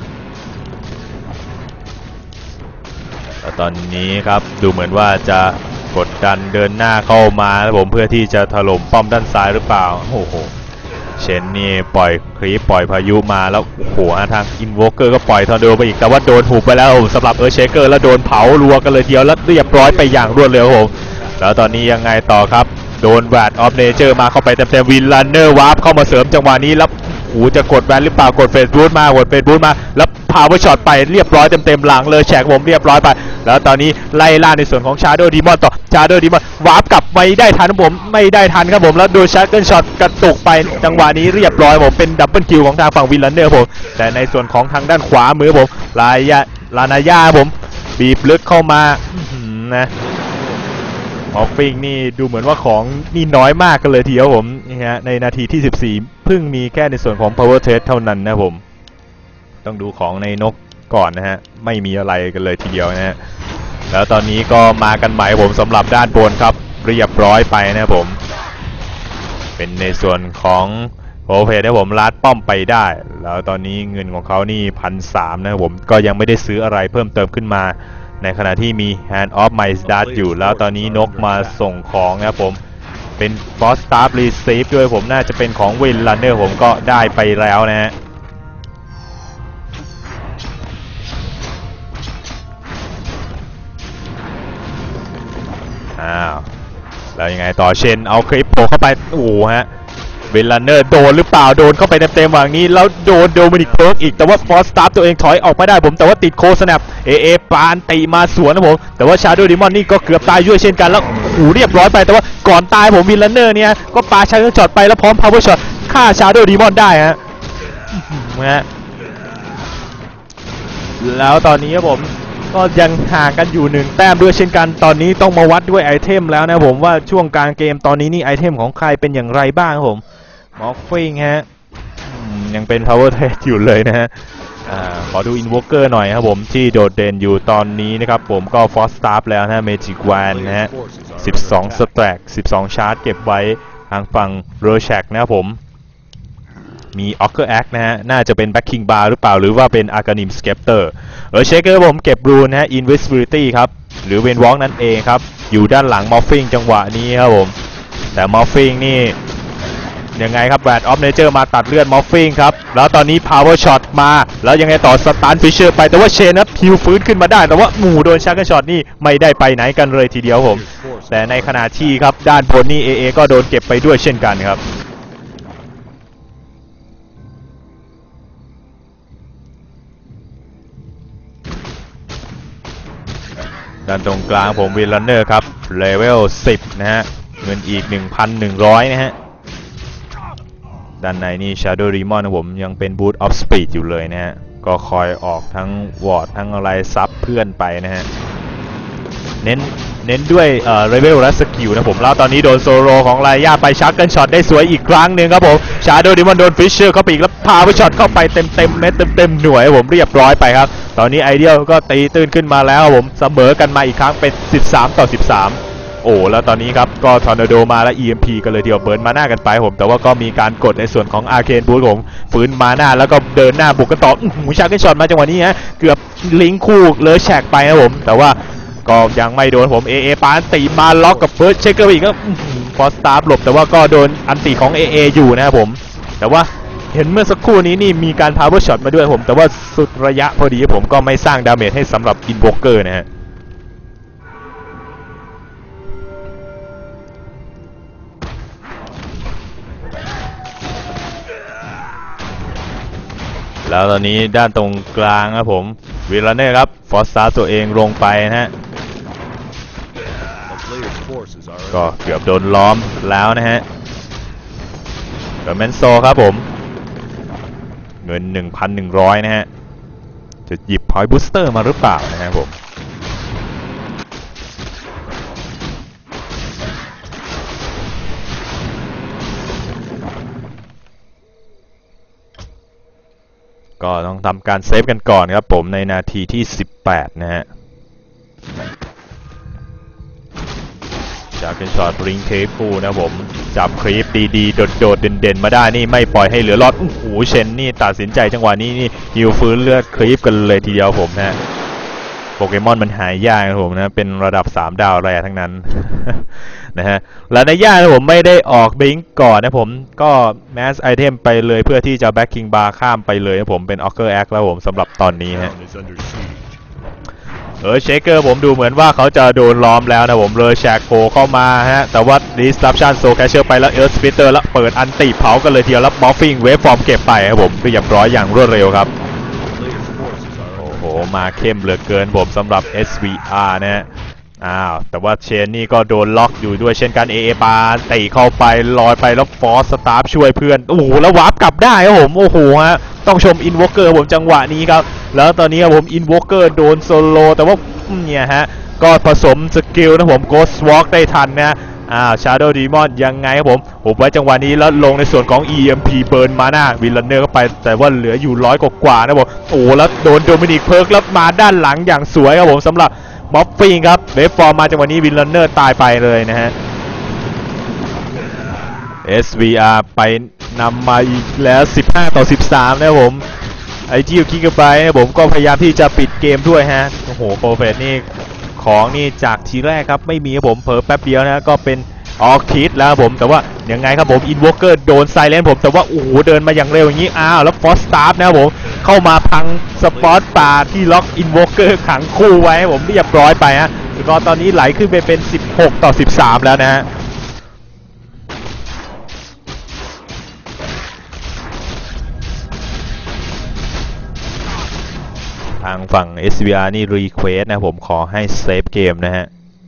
แล้วตอนนี้ครับดูเหมือนว่าจะกดดันเดินหน้าเข้ามาครับผมเพื่อที่จะถล่มป้อมด้านซ้ายหรือเปล่าโอ้โหเชนนี่ปล่อยคลิปปล่อยพายุมาแล้วโอ้โหทางอินโวเกอร์ก็ปล่อยทอร์นาโดไปอีกแต่ว่าโดนหุบไปแล้วสำหรับเออเชเกอร์แล้วโดนเผารัวกันเลยเดียวแล้วเรียบร้อยไปอย่างรวดเร็วผมแล้วตอนนี้ยังไงต่อครับโดนแวดออฟเนเจอร์มาเข้าไปเต็มๆวิลเลนเนอร์วาร์ปเข้ามาเสริมจังหวะนี้แล้วโอ้จะกดแวนหรือเปล่ากดเฟสบูทมากดเฟสบูทมาแล้วพาวเวอร์ช็อตไปเรียบร้อยเต็มๆหลังเลยแฉกผมเรียบร้อยไปแล้วตอนนี้ไล่ล่าในส่วนของชาร์โดว์ดีมอนต่อชาร์โดว์ดีมอนวาร์ปกลับไม่ได้ทันผมไม่ได้ทันครับผมแล้วโดนชาร์เกิลช็อตกระตุกไปจังหวะนี้เรียบร้อยผมเป็นดับเบิลคิวของทางฝั่งวิลเลนเนอร์ผมแต่ในส่วนของทางด้านขวามือผมลายาลานาย่าผมบีบลึกเข้ามานะออฟฟิงนี่ดูเหมือนว่าของนี่น้อยมากกันเลยทีเดียวผมนี่ฮะในนาทีที่สิบสี่เพิ่งมีแค่ในส่วนของ power test เท่านั้นนะผมต้องดูของในนกก่อนนะฮะไม่มีอะไรกันเลยทีเดียวนะฮะแล้วตอนนี้ก็มากันใหม่ผมสำหรับด้านบนครับเรียบร้อยไปนะผมเป็นในส่วนของโปรเฟสที่ผมลัดป้อมไปได้แล้วตอนนี้เงินของเขานี่พันสามนะผมก็ยังไม่ได้ซื้ออะไรเพิ่มเติมขึ้นมาในขณะที่มี Hand of My Start อยู่แล้วตอนนี้นกมาส่งของนะครับผมเป็น Force Staff Receive ด้วยผมน่าจะเป็นของ Wind Runner ผมก็ได้ไปแล้วนะฮะอ้าวแล้วยังไงต่อเชนเอาคลิปโผล่เข้าไปโอ้โหฮะเวลเนอร์โดนหรือเปล่าโดนเข้าไปเต็มๆอย่างนี้แล้วโดนโดมินิกเพิร์กอีกแต่ว่าฟอสตาร์ตัวเองถอยออกไม่ได้ผมแต่ว่าติดโคสแนปเอเอปานตีมาสวนนะผมแต่ว่าชาโดว์ดิมอนนี่ก็เกือบตายด้วยเช่นกันแล้วโอ้เรียบร้อยไปแต่ว่าก่อนตายผมวิลเนอร์เนี่ยก็ปาชาร์จช็อตไปแล้วพร้อมพาวเวอร์ช็อตฆ่าชาโดว์ดิมอนได้ฮะนะฮะแล้วตอนนี้ครับผมก็ยังห่างกันอยู่หนึ่งแต้มด้วยเช่นกันตอนนี้ต้องมาวัดด้วยไอเทมแล้วนะผมว่าช่วงกลางเกมตอนนี้นี่ไอเทมของใครเป็นอย่างไรบ้างครับผมมอฟฟิงฮะยังเป็น power tag อยู่เลยนะฮะอ่าขอดู invoker หน่อยครับผมที่โดดเด่นอยู่ตอนนี้นะครับผมก็ force staff แล้วนะ magic wand นะฮะสิบสอง stack สิบสอง ชาร์จเก็บไว้ทางฝั่ง Rorschach นะครับผมมี Ogre Axe นะฮะน่าจะเป็น Backing Bar หรือเปล่าหรือว่าเป็น Arcanum Scepter เออเชคเกอร์ผมเก็บรูนนะฮะ Invisibility ครับหรือ Wen Walk นั่นเองครับอยู่ด้านหลัง Morphing จังหวะนี้ครับผมแต่ Morphing นี่ยังไงครับ Brand of Nature มาตัดเลือด Morphing ครับแล้วตอนนี้ Power Shot มาแล้วยังไงต่อ Stun Fisher ไปแต่ว่าเชนนะฮิวฟื้นขึ้นมาได้แต่ว่าหมู่โดน Shaker Shot นี่ไม่ได้ไปไหนกันเลยทีเดียวผมแต่ในขณะที่ครับด้านบนนี่ เอ เอ ก็โดนเก็บไปด้วยเช่นกันครับด้านตรงกลางผมวิลเนอร์ครับเลเวลสิบนะฮะเงินอีก หนึ่งพันหนึ่งร้อย นะฮะด้านในนี่ Shadow Demon ผมยังเป็น Boot of Speed อยู่เลยนะฮะก็คอยออกทั้งวอร์ดทั้งอะไรซับเพื่อนไปนะฮะเน้นเน้นด้วยเอ่อเลเวลและสกิลนะผมแล้วตอนนี้โดนโซโลของไลย่าไปชักกันช็อตได้สวยอีกครั้งหนึ่งครับผม Shadow Demon โดน Fisher เข้าไปอีกแล้วพาไปช็อตเข้าไปเต็มเต็มเม็ดเต็มเต็มหน่วยผมเรียบร้อยไปครับตอนนี้ไอเดียลก็ตีตื้นขึ้นมาแล้วผมเสมอกันมาอีกครั้งเป็นสิบสามต่อสิบสามโอ้แล้วตอนนี้ครับก็ทอร์นาโดมาแล้ว อี เอ็ม พี กันเลยเดียวเบิร์นมาหน้ากันไปผมแต่ว่าก็มีการกดในส่วนของ Arcane Boost ผมฟื้นมาหน้าแล้วก็เดินหน้าบุกกันต่อหูชักกันช็อตมาจังหวะนี้ฮะเกือบลิงคู่เลยแฉกไปนะผมแต่ว่าก็ยังไม่โดนผมเอเอปานตีมาล็อกกับเฟิร์สเช็คเกอร์อีกก็ฟอสตาร์หลบแต่ว่าก็โดนอันตีของ เอ เอ อยู่นะครับผมแต่ว่าเห็นเมื่อสักครู่นี้นี่มีการพาวเวอร์ช็อตมาด้วยผมแต่ว่าสุดระยะพอดีผมก็ไม่สร้างดาเมจให้สำหรับอินโวเกอร์นะฮะแล้วตอนนี้ด้านตรงกลางครับผมวิลเนอร์ครับฟอสตาร์ตัวเองลงไปนะฮะก็เกือบโดนล้อมแล้วนะฮะเดอะแมนโซครับผมเงิน หนึ่งพันหนึ่งร้อย นะฮะจะหยิบพอยต์บูสเตอร์มาหรือเปล่านะฮะผมก็ต้องทำการเซฟกันก่อนครับผมในนาทีที่สิบแปดนะฮะจากเป็นช็อตริงเทปูนะผมจับครีปดีๆโดดๆเด่นๆมาได้นี่ไม่ปล่อยให้เหลือรอดโอ้โหเชนนี่ตัดสินใจจังหวะนี้นี่ฮิวฟื้นเลือดครีปกันเลยทีเดียวผมนะโปเกมอนมันหายยากนะผมนะเป็นระดับสามดาวแรทั้งนั้น นะฮะแล้วในย่าผมไม่ได้ออกบิงก่อนนะผมก็แมสไอเทมไปเลยเพื่อที่จะแบ็คคิงบาร์ข้ามไปเลยนะผมเป็นออกเกอร์แอคแล้วผมสำหรับตอนนี้ฮะเออเชคเกอร์ผมดูเหมือนว่าเขาจะโดนล้อมแล้วนะผมเลยแชกโผล่เข้ามาฮะแต่ว่า Disruption Soul Catcher ไปแล้วเอิร์ธสปิเตอร์แล้วเปิดอันติเผากันเลยทีเดียวแล้ว Morphing Wave Form เก็บไปครับผมเรียบร้อยอย่างรวดเร็วครับโอ้โหมาเข้มเหลือเกินผมสำหรับ เอส วี อาร์ นะฮะอ้าวแต่ว่าเชนนี่ก็โดนล็อกอยู่ด้วยเช่นกันเอเอปาตีเข้าไปลอยไปแล้วฟอสสตาร์ฟช่วยเพื่อนโอ้โหแล้ววาร์ปกลับได้ครับผมโอ้โหฮะต้องชมอินวอเกอร์ผมจังหวะนี้ครับแล้วตอนนี้ผมอินวอเกอร์โดนโซโลแต่ว่าเนี่ยฮะก็ผสมสกิลนะผมโกสวอล์กได้ทันนะอ้าวชาโดว์ดีมอนยังไงครับผมผมไว้จังหวะนี้แล้วลงในส่วนของ อี เอ็ม พี เบิร์นมาหน้าวิลเลนเนอร์ก็ไปแต่ว่าเหลืออยู่ร้อยกว่าๆนะผมโอ้แล้วโดนโดมินิกเพิร์กแล้วมาด้านหลังอย่างสวยครับผมสำหรับม็อบฟิงครับเวฟฟอร์มมาจังหวะนี้วิลเลนเนอร์ตายไปเลยนะฮะ เอส วี อาร์ ไปนำมาอีกแล้วสิบห้าต่อสิบสามนะผมไอจิวคิกไปนะผมก็พยายามที่จะปิดเกมด้วยฮะโอ้โหโปรเฟสนี่ของนี่จากทีแรกครับไม่มีครับผมเผลอแป๊บเดียวนะก็เป็นออคิดแล้วผมแต่ว่ายังไงครับผมอินวอเกอร์โดนไซเลนผมแต่ว่าโอ้โหเดินมาอย่างเร็วอย่างนี้อ้าวแล้วฟอสตาร์ฟนะครับผมเข้ามาพังสปอตป่าที่ล็อกอินวอเกอร์ขังคู่ไว้ผมเรียบร้อยไปฮะสกอร์ตอนนี้ไหลขึ้นไปเป็นสิบหกต่อสิบสามแล้วนะฮะทางฝั่ง เอส วี อาร์ นี่รีเควสนะผมขอให้เซฟเกมนะฮะ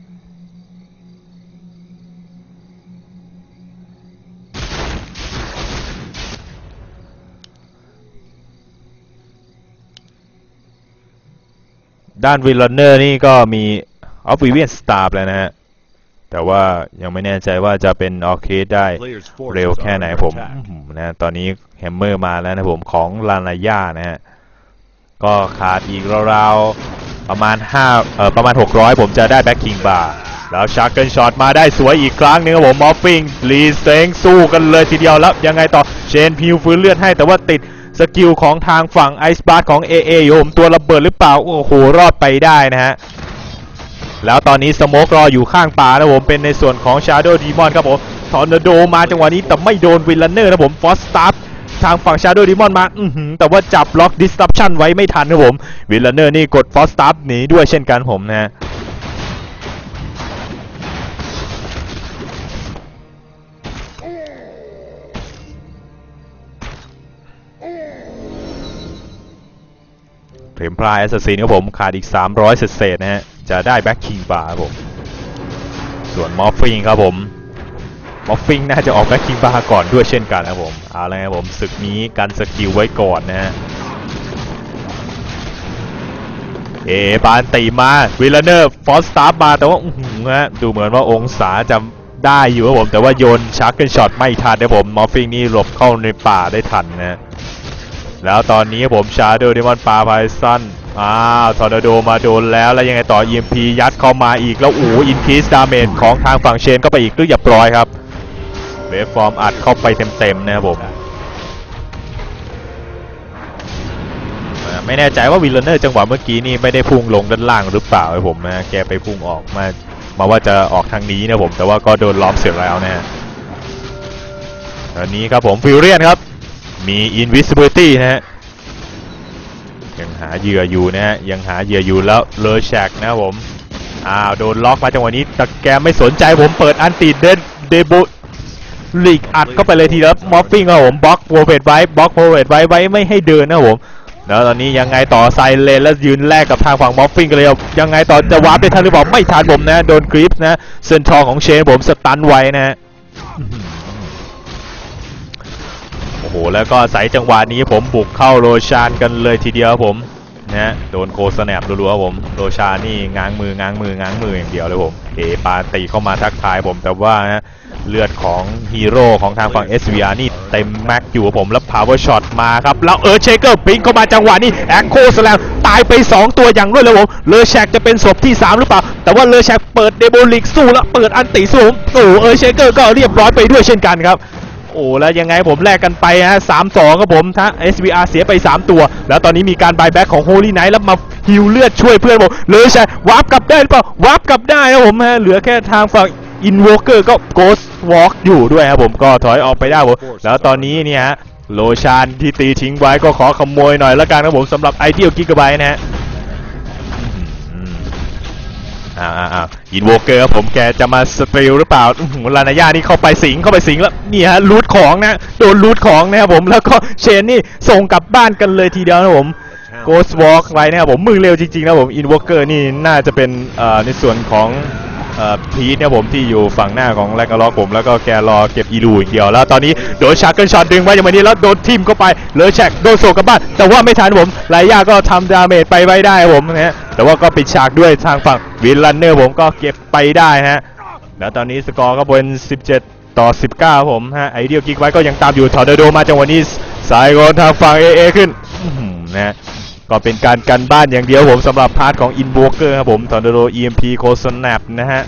ด้านวิลเลอร์นี่ก็มีออฟวิเวียนสตาร์แล้วนะฮะแต่ว่ายังไม่แน่ใจว่าจะเป็นออเคสได้เร็วแค่ไหนผมนะตอนนี้แฮมเมอร์มาแล้วนะผมของลานาย่านะฮะก็ขาดอีกราวๆประมาณห้าเอ่อประมาณหกร้อยผมจะได้แบ็คคิงบาร์แล้วชาร์เกิลช็อตมาได้สวยอีกครั้งนึงครับผมมอฟฟิงลีเซงสู้กันเลยทีเดียวแล้วยังไงต่อเชนพิวฟื้นเลือดให้แต่ว่าติดสกิลของทางฝั่งไอซ์บาร์ของ เอ เอ อยู่ผมตัวระเบิดหรือเปล่าโอ้โหรอดไปได้นะฮะแล้วตอนนี้สโมกรออยู่ข้างป่านะผมเป็นในส่วนของ Shadow Demon ครับผมทอร์นาโดมาจังหวะนี้แต่ไม่โดนวิลเลอร์นะผมฟอสสตาร์ทางฝั่ง Shadow Demon มาอื้อหือแต่ว่าจับล็อก Disruption ไว้ไม่ทันครับผมวิลเลอร์นี่กดฟอสสตาร์หนีด้วยเช่นกันผมนะเทมพลายแอสซัสซินครับผมขาดอีกสามร้อยเศษๆนะฮะจะได้แบ็คคิงบาร์ครับผมส่วนมอฟฟิงครับผมมอฟฟิงน่าจะออกแบ็คคิงบาร์ก่อนด้วยเช่นกันครับผมเอาละครับผมศึกนี้กันสกิลไว้ก่อนนะฮะเอปานตีมาวิลเลอร์ฟอสตาร์มาแต่ว่าฮะดูเหมือนว่าองศาจะได้อยู่ครับผมแต่ว่าโยนชาร์เกิลช็อตไม่ทันนะผมมอฟฟิงนี่หลบเข้าในป่าได้ทันนะแล้วตอนนี้ผมชาร์โดเดมอนปาไพซันอ้าวทอร์นาโดมาโดนแล้วแล้วยังไงต่อ อี เอ็ม พี ยัดเข้ามาอีกแล้วโอ้อินคีสดาเมจของทางฝั่งเชนก็ไปอีกเรียบร้อยครับเวฟฟอร์มอัดเข้าไปเต็มๆนะครับผมไม่แน่ใจว่าวิลเลอร์จังหวะเมื่อกี้นี่ไม่ได้พุ่งลงด้านล่างหรือเปล่าไอ้ผมนะแกไปพุ่งออกมามาว่าจะออกทางนี้นะผมแต่ว่าก็โดนล้อมเสร็จแล้วนะตอนนี้ครับผมฟิวเรียนครับมี Invisibility นะฮะยังหาเหยื่ออยู่นะฮะยังหาเหยื่ออยู่แล้วเลอแชกนะครับผมอ้าวโดนล็อกมาจังหวะนี้แต่แกไม่สนใจผมเปิดอันติเดนเดบุลีกอัดเข้าไปเลยทีเดียวมอฟฟิงครับผมบล็อกโวเวตไว้บล็อกโวเวตไว้ไว้ไม่ให้เดินนะครับผมแล้วตอนนี้ยังไงต่อไซเลนแล้วยืนแลกกับทางฝั่งมอฟฟิงกันเลยยังไงต่อจะวาร์ปได้ทันหรือเปล่าไม่ทันผมนะโดนกริปนะเซนทอร์ของเชนผมสตันไว้นะฮะโอ้โหแล้วก็ใส่จังหวะนี้ผมบุกเข้าโรชานกันเลยทีเดียวผมนะโดนโคสแนปรัวๆผมโรชานนี่ง้างมือง้างมือง้างมืออย่างเดียวเลยผมเอปาตีเข้ามาทักทายผมแต่ว่านะเลือดของฮีโร่ของทางฝั่ง เอส วี อาร์ นี่เต็มแม็กอยู่ผมแล้วพาวเวอร์ช็อตมาครับแล้วเออเชเกอร์ปิงเข้ามาจังหวะนี้แอคโคสแลมตายไปสองตัวอย่างรวดเร็วผมเลอแชกจะเป็นศพที่สามหรือเปล่าแต่ว่าเลอแชกเปิดเดโบลิกสู้แล้วเปิดอันติสู้ผมโอ้เออเชเกอร์ก็เรียบร้อยไปด้วยเช่นกันครับโอ้แล้วยังไงผมแลกกันไปฮะสามสองครับผมถ้า เอส วี อาร์ เสียไปสามตัวแล้วตอนนี้มีการบายแบ็กของ Holy Knight แล้วมาฮิวเลือดช่วยเพื่อนผมเลยใช่วาร์ปกลับได้หรือเปล่าวาร์ปกลับได้ครับผมฮะเหลือแค่ทางฝั่ง Invoker ก็ Ghost Walk อยู่ด้วยครับผมก็ถอยออกไปได้ผมแล้วตอนนี้เนี่ยฮะโลชานที่ตีทิ้งไว้ก็ขอขโมยหน่อยละกันครับผมสำหรับ Ideal Gigabyte นะฮะอ่าอ่าอินโวเกอร์ครับผมแกจะมาสตรีลหรือเปล่าลานาย่านี่เข้าไปสิงเข้าไปสิงแล้วนี่ฮะรูทของนะโดนรูทของนะครับผมแล้วก็เชนนี่ส่งกลับบ้านกันเลยทีเดียวนะผมโกสต์วอล์กไรนะครับผมมือเร็วจริงๆนะผมอินโวเกอร์นี่น่าจะเป็นเอ่อในส่วนของเอ่อพีทเนี่ยผมที่อยู่ฝั่งหน้าของแลกกาล็อกผมแล้วก็แกรอเก็บอีลูอย่างเดียวแล้วตอนนี้โดนชาร์เกิลช็อตดึงไว้อย่างนี้แล้วโดนทิมเข้าไปเลอแชกโดนโซกลับบ้านแต่ว่าไม่ทันผมไลย่าก็ทำดาเมจไปไว้ได้ผมนะฮะแต่ว่าก็ปิดฉากด้วยทางฝั่งวิลลันเนอร์ผมก็เก็บไปได้ฮะแล้วตอนนี้สกอร์ก็เป็นสิบเจ็ดต่อสิบเก้าผมฮะไอเดียลกิกไว้ก็ยังตามอยู่ทอร์นาโดมาจังหวะนี้สายกอนทางฝั่ง เอ เอ ขึ้นนะก็เป็นการกันบ้านอย่างเดียวผมสำหรับพาร์ทของอินโวเกอร์ครับผมทอร์นาโด อี เอ็ม พี โคสแนปนะฮะ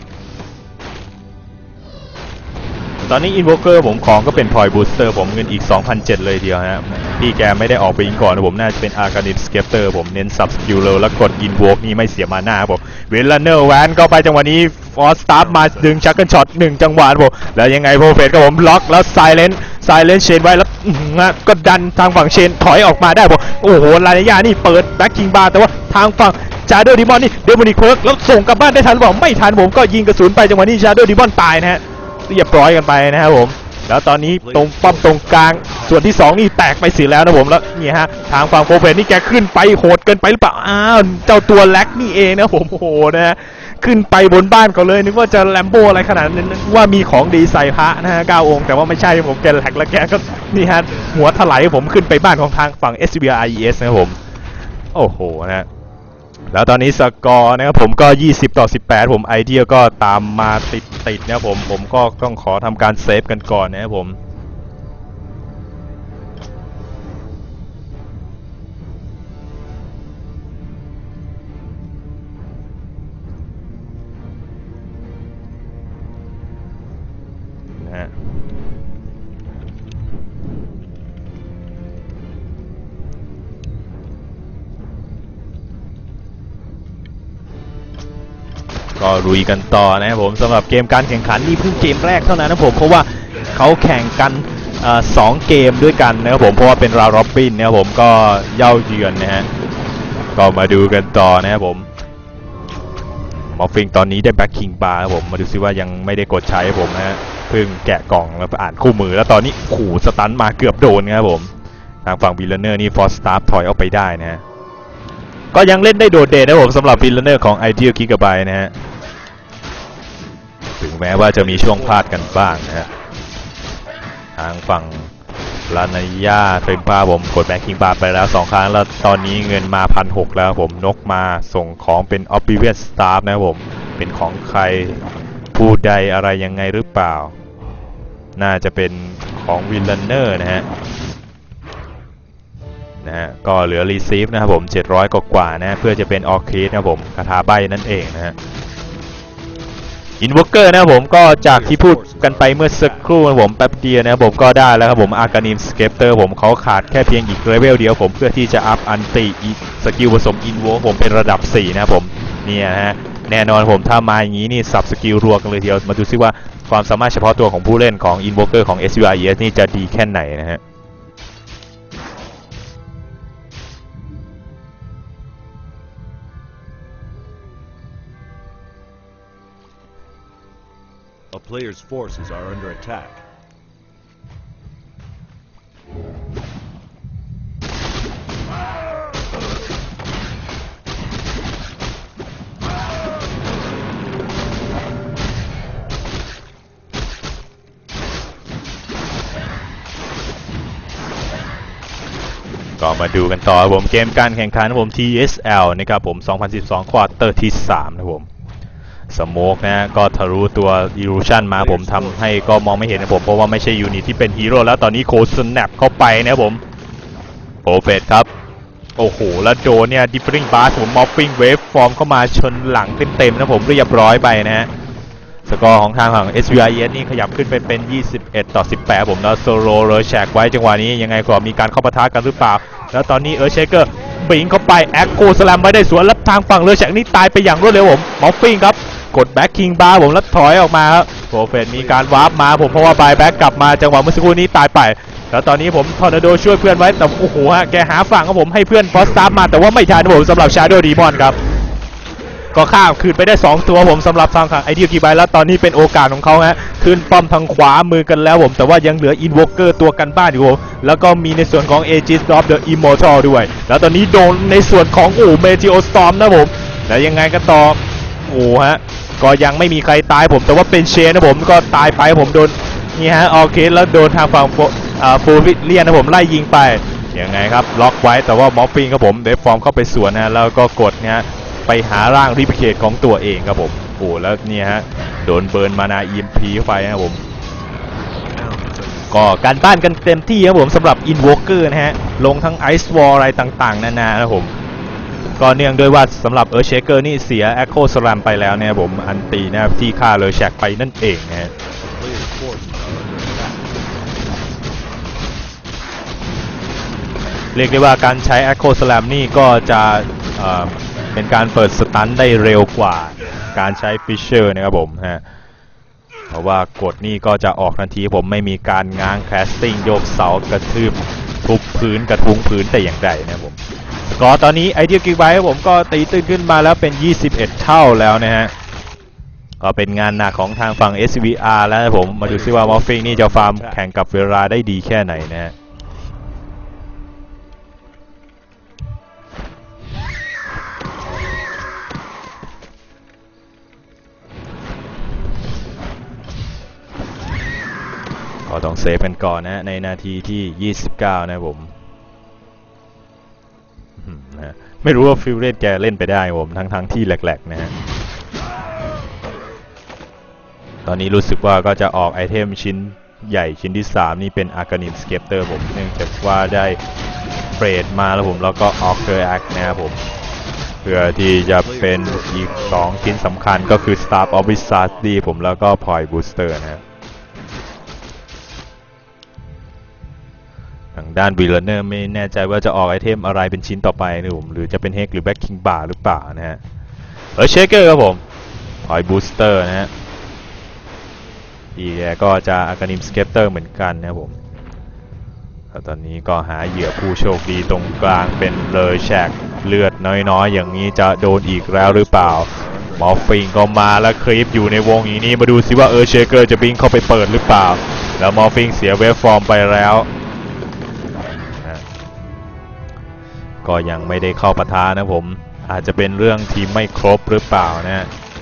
ตอนนี้อินโวเกอร์ผมของก็เป็นพอยบูสเตอร์ผมเงินอีก สองพันเจ็ดร้อย เลยเดียวฮะพี่แกไม่ได้ออกไปยิงก่อนนะผมน่าจะเป็นอาร์คานิสเกปเตอร์ผมเน้นซับสกิลเลยแล้วกดอินโวกนี่ไม่เสียมาหน้าผมเวลเนอร์แวนก็ไปจังหวะนี้ฟอร์สตาร์มาดึงชักเกิลช็อตหนึ่งจังหวะผมแล้วยังไงโปรเฟสก็ผมล็อกแล้วไซเลนไซเลนเชนไว้แล้วก็ดันทางฝั่งเชนถอยออกมาได้ผมโอ้โหลาเนียนี่เปิดแบ็คคิงบาร์แต่ว่าทางฝั่งชาโดว์ดีมอนนี่เดมอนิเคิร์กแล้วส่งกลับบ้านได้ทันหรือเปล่าไม่ทันผมก็ยิงกระสุนไปจังหวะนี้ชาโดว์ดีมอนตายนะฮะเรียบร้อยกันไปนะครับผมแล้วตอนนี้ตรงป้อมตรงกลางส่วนที่สองนี่แตกไปเสียแล้วนะผมแล้วนี่ฮะทางฝั่งโฟเฟนนี่แกขึ้นไปโหดเกินไปหรือเปล่าอ้าวเจ้าตัวแล็กนี่เองนะผมโอ้โหนะฮะขึ้นไปบนบ้านเขาเลยนึกว่าจะแลมโบอะไรขนาดนั้นว่ามีของดีใส่พระนะฮะเก้าองค์แต่ว่าไม่ใช่ผมแกแหลกแล้วแกก็นี่ฮะหัวถลายผมขึ้นไปบ้านของทางฝั่ง เอส วี อาร์ อี เอส นะครับผมโอ้โหนะแล้วตอนนี้สกอร์นะครับผมก็ยี่สิบต่อสิบแปดผมไอเดียก็ตามมาติดติดนะครับผมผมก็ต้องขอทำการเซฟกันก่อนนะครับผมนะฮะก็ลุยกันต่อนะครับผมสำหรับเกมการแข่งขันนี่เพิ่งเกมแรกเท่านั้นนะผมเพราะว่าเขาแข่งกันสองเกมด้วยกันนะครับผมเพราะว่าเป็นราวร็อบบินนะครับผมก็เย้าเยือนนะฮะก็มาดูกันต่อนะครับผมมอฟฟิงตอนนี้ได้แบ็คคิงบาร์ครับผมมาดูซิว่ายังไม่ได้กดใช้ผมนะฮะเพิ่งแกะกล่องแล้วอ่านคู่มือแล้วตอนนี้ขู่สตันมาเกือบโดนครับผมทางฝั่งวิลเลเนอร์นี่ฟอร์สตาร์ถอยออกไปได้นะฮะก็ยังเล่นได้โดดเด่นนะผมสำหรับวิลเลเนอร์ของ Ideal Gigabyte นะฮะถึงแม้ว่าจะมีช่วงพลาดกันบ้างนะฮะทางฝั่งลานาย่าเต็มป้าผมกดแบ็คคิงบาร์ไปแล้วสองครั้งแล้วตอนนี้เงินมาพันหกแล้วผมนกมาส่งของเป็น Oblivion Staff นะผมเป็นของใครผู้ใดอะไรยังไงหรือเปล่าน่าจะเป็นของวิลเลเนอร์นะฮะนะฮะก็เหลือ Receive นะครับผมเจ็ดร้อยกว่าๆนะเพื่อจะเป็น Orchid นะครับผมคาถาใบนั่นเองนะฮะInvoker นะครับผมก็จากที่พูดกันไปเมื่อสักครู่นะผมแป๊บเดียวนะครับผมก็ได้แล้วครับผม Arcanine Scepter ผมเขาขาดแค่เพียงอีกเลเวลเดียวผมเพื่อที่จะอัพอันติสกิลผสม Invoke ผมเป็นระดับสี่นะครับผมเนี่ยนะฮะแน่นอนผมถ้ามาอย่างนี้นี่สับสกิลรัวกันเลยทีเดียวมาดูซิว่าความสามารถเฉพาะตัวของผู้เล่นของ Invoker ของ เอส วี อาร์ อี เอส นี่จะดีแค่ไหนนะฮะ
A player's forces are under attack.
ก็มาดูกันต่อผมเกมการแข่งขันผม ที เอส แอล นะครับผมสองพันสิบสองควอเตอร์ที่สามนะผมสโมกนะก็ทะลุตัว Illusion มาผมทำให้ก็มองไม่เห็นนะผมเพราะว่าไม่ใช่ยูนิตที่เป็นฮีโร่แล้วตอนนี้โคสแนปเข้าไปนะผมโปรเฟตครับโอ้โหแล้วโดนเนี่ยดิฟริงบาร์ผมมอฟฟิงเวฟฟอร์มเข้ามาชนหลังเต็มๆนะผมเรียบร้อยไปนะฮะสกอร์ของทางฝั่ง เอส วี อาร์ อี เอส นี่ขยับขึ้นไปเป็นยี่สิบเอ็ดต่อสิบแปดผมแล้วโซโลเลยแชกไว้จังหวะนี้ยังไงก็มีการเข้าปะทะกันหรือเปล่าแล้วตอนนี้เออเชเกอร์บิงเข้าไปแอคโคสแลมไม่ได้สวนแล้วทางฝั่งเลยแชกนี่ตายไปอย่างรวดเร็วผมมอฟฟิงครับกดแบ็คคิงบาร์ผมแล้วถอยออกมาครับโปรเฟตมีการวาร์ปมาผมเพราะว่าบายแบ็กกลับมาจังหวะเมื่อสักครู่นี้ตายไปแล้วตอนนี้ผมทอร์นาโดช่วยเพื่อนไว้แต่โอ้โหฮะแกหาฝั่งของผมให้เพื่อนฟอสตาร์มาแต่ว่าไม่ทันผมสำหรับชาโดว์ดีมอนครับก็ข้ามคืนไปได้สองตัวผมสำหรับทางฝั่งไอเดียกีบายแล้วตอนนี้เป็นโอกาสของเขาฮะขึ้นป้อมทางขวามือกันแล้วผมแต่ว่ายังเหลืออินวอเกอร์ตัวกันบ้านอยู่ผมแล้วก็มีในส่วนของ Aegis of the Immortal ด้วยแล้วตอนนี้โดนในส่วนของโอ้เมจิโอสตอร์มนะผมแล้วยังไงกันต่อโอ้ฮะก็ยังไม่มีใครตายผมแต่ว่าเป็นเชนนะผมก็ตายไปผมโดนนี่ฮะโอเคแล้วโดนทางฝั่งโฟวิเลียนนะผมไล่ยิงไปยังไงครับล็อกไว้แต่ว่ามอฟฟิงครับผมเดฟฟอร์มเข้าไปสวนนะแล้วก็กดเนี่ยไปหาร่างรีพิเคทของตัวเองครับผมโอ้แล้วเนี่ยฮะโดนเบิร์นมานา อี เอ็ม พี เข้าไปนะครับผมก็การบ้านกันเต็มที่ครับผมสำหรับ Invoker นะฮะลงทั้ง Ice Wall อะไรต่างๆนานานะครับผมก็เนื่องด้วยว่าสำหรับเออเชเกอร์นี่เสีย Echo Slam ไปแล้วนะครับผมอันตีนะครับที่ฆ่าเลยแชกไปนั่นเองนะฮะเรียกได้ว่าการใช้ Echo Slam นี่ก็จะเอ่อเป็นการเปิดสตันได้เร็วกว่าการใช้ Fisher นะครับผมฮะเพราะว่ากดนี่ก็จะออกทันทีผมไม่มีการง้างแคสติ้งโยกเสากระทืบทุบพื้นกระทุ้งพื้นแต่อย่างใดนะครับผมกอร์ตอนนี้ไอเดียกิกไบต์ครับผมก็ตีตื้นขึ้นมาแล้วเป็นยี่สิบเอ็ดเท่าแล้วนะฮะก็เป็นงานหนักของทางฝั่ง เอส วี อาร์ แล้วผมมาดูซิว่ามอฟฟิงนี่จะฟาร์มแข่งกับเวลาได้ดีแค่ไหนนะฮะก็ต้องเซฟกันก่อนนะในนาทีที่ยี่สิบเก้านะผมนะไม่รู้ว่าฟิลเลนแกเล่นไปได้ผมทั้งทั้งที่แหลกๆนะฮะตอนนี้รู้สึกว่าก็จะออกไอเทมชิ้นใหญ่ชิ้นที่สามนี่เป็นอาร์กานิมสเกปเตอร์ผมเนื่องจากว่าได้เฟรดมาแล้วผมแล้วก็ออกเกอร์แอคนะครับผมเพื่อที่จะเป็นอีกสองชิ้นสำคัญก็คือ Star of Wizard ดีผมแล้วก็ Point Booster นะฮะทางด้านวิลเลเนอร์ไม่แน่ใจว่าจะออกไอเทมอะไรเป็นชิ้นต่อไปนะผมหรือจะเป็นเฮกหรือแบ็คคิงบาร์หรือเปล่านะฮะเออเชคเกอร์ครับผม Point Booster นะฮะอีแกก็จะอากานิมสเกปเตอร์เหมือนกันนะครับผมแล้วตอนนี้ก็หาเหยื่อผู้โชคดีตรงกลางเป็นเลยแชกเลือดน้อยๆอย่างนี้จะโดนอีกแล้วหรือเปล่ามอฟฟิงก็มาแล้วคลิปอยู่ในวงอย่างนี้มาดูซิว่าเออเชเกอร์จะบิงเข้าไปเปิดหรือเปล่าแล้วมอฟฟิงเสียเวฟฟอร์มไปแล้วก็ยังไม่ได้เข้าปะทะนะผมอาจจะเป็นเรื่องทีมไม่ครบหรือเปล่านะ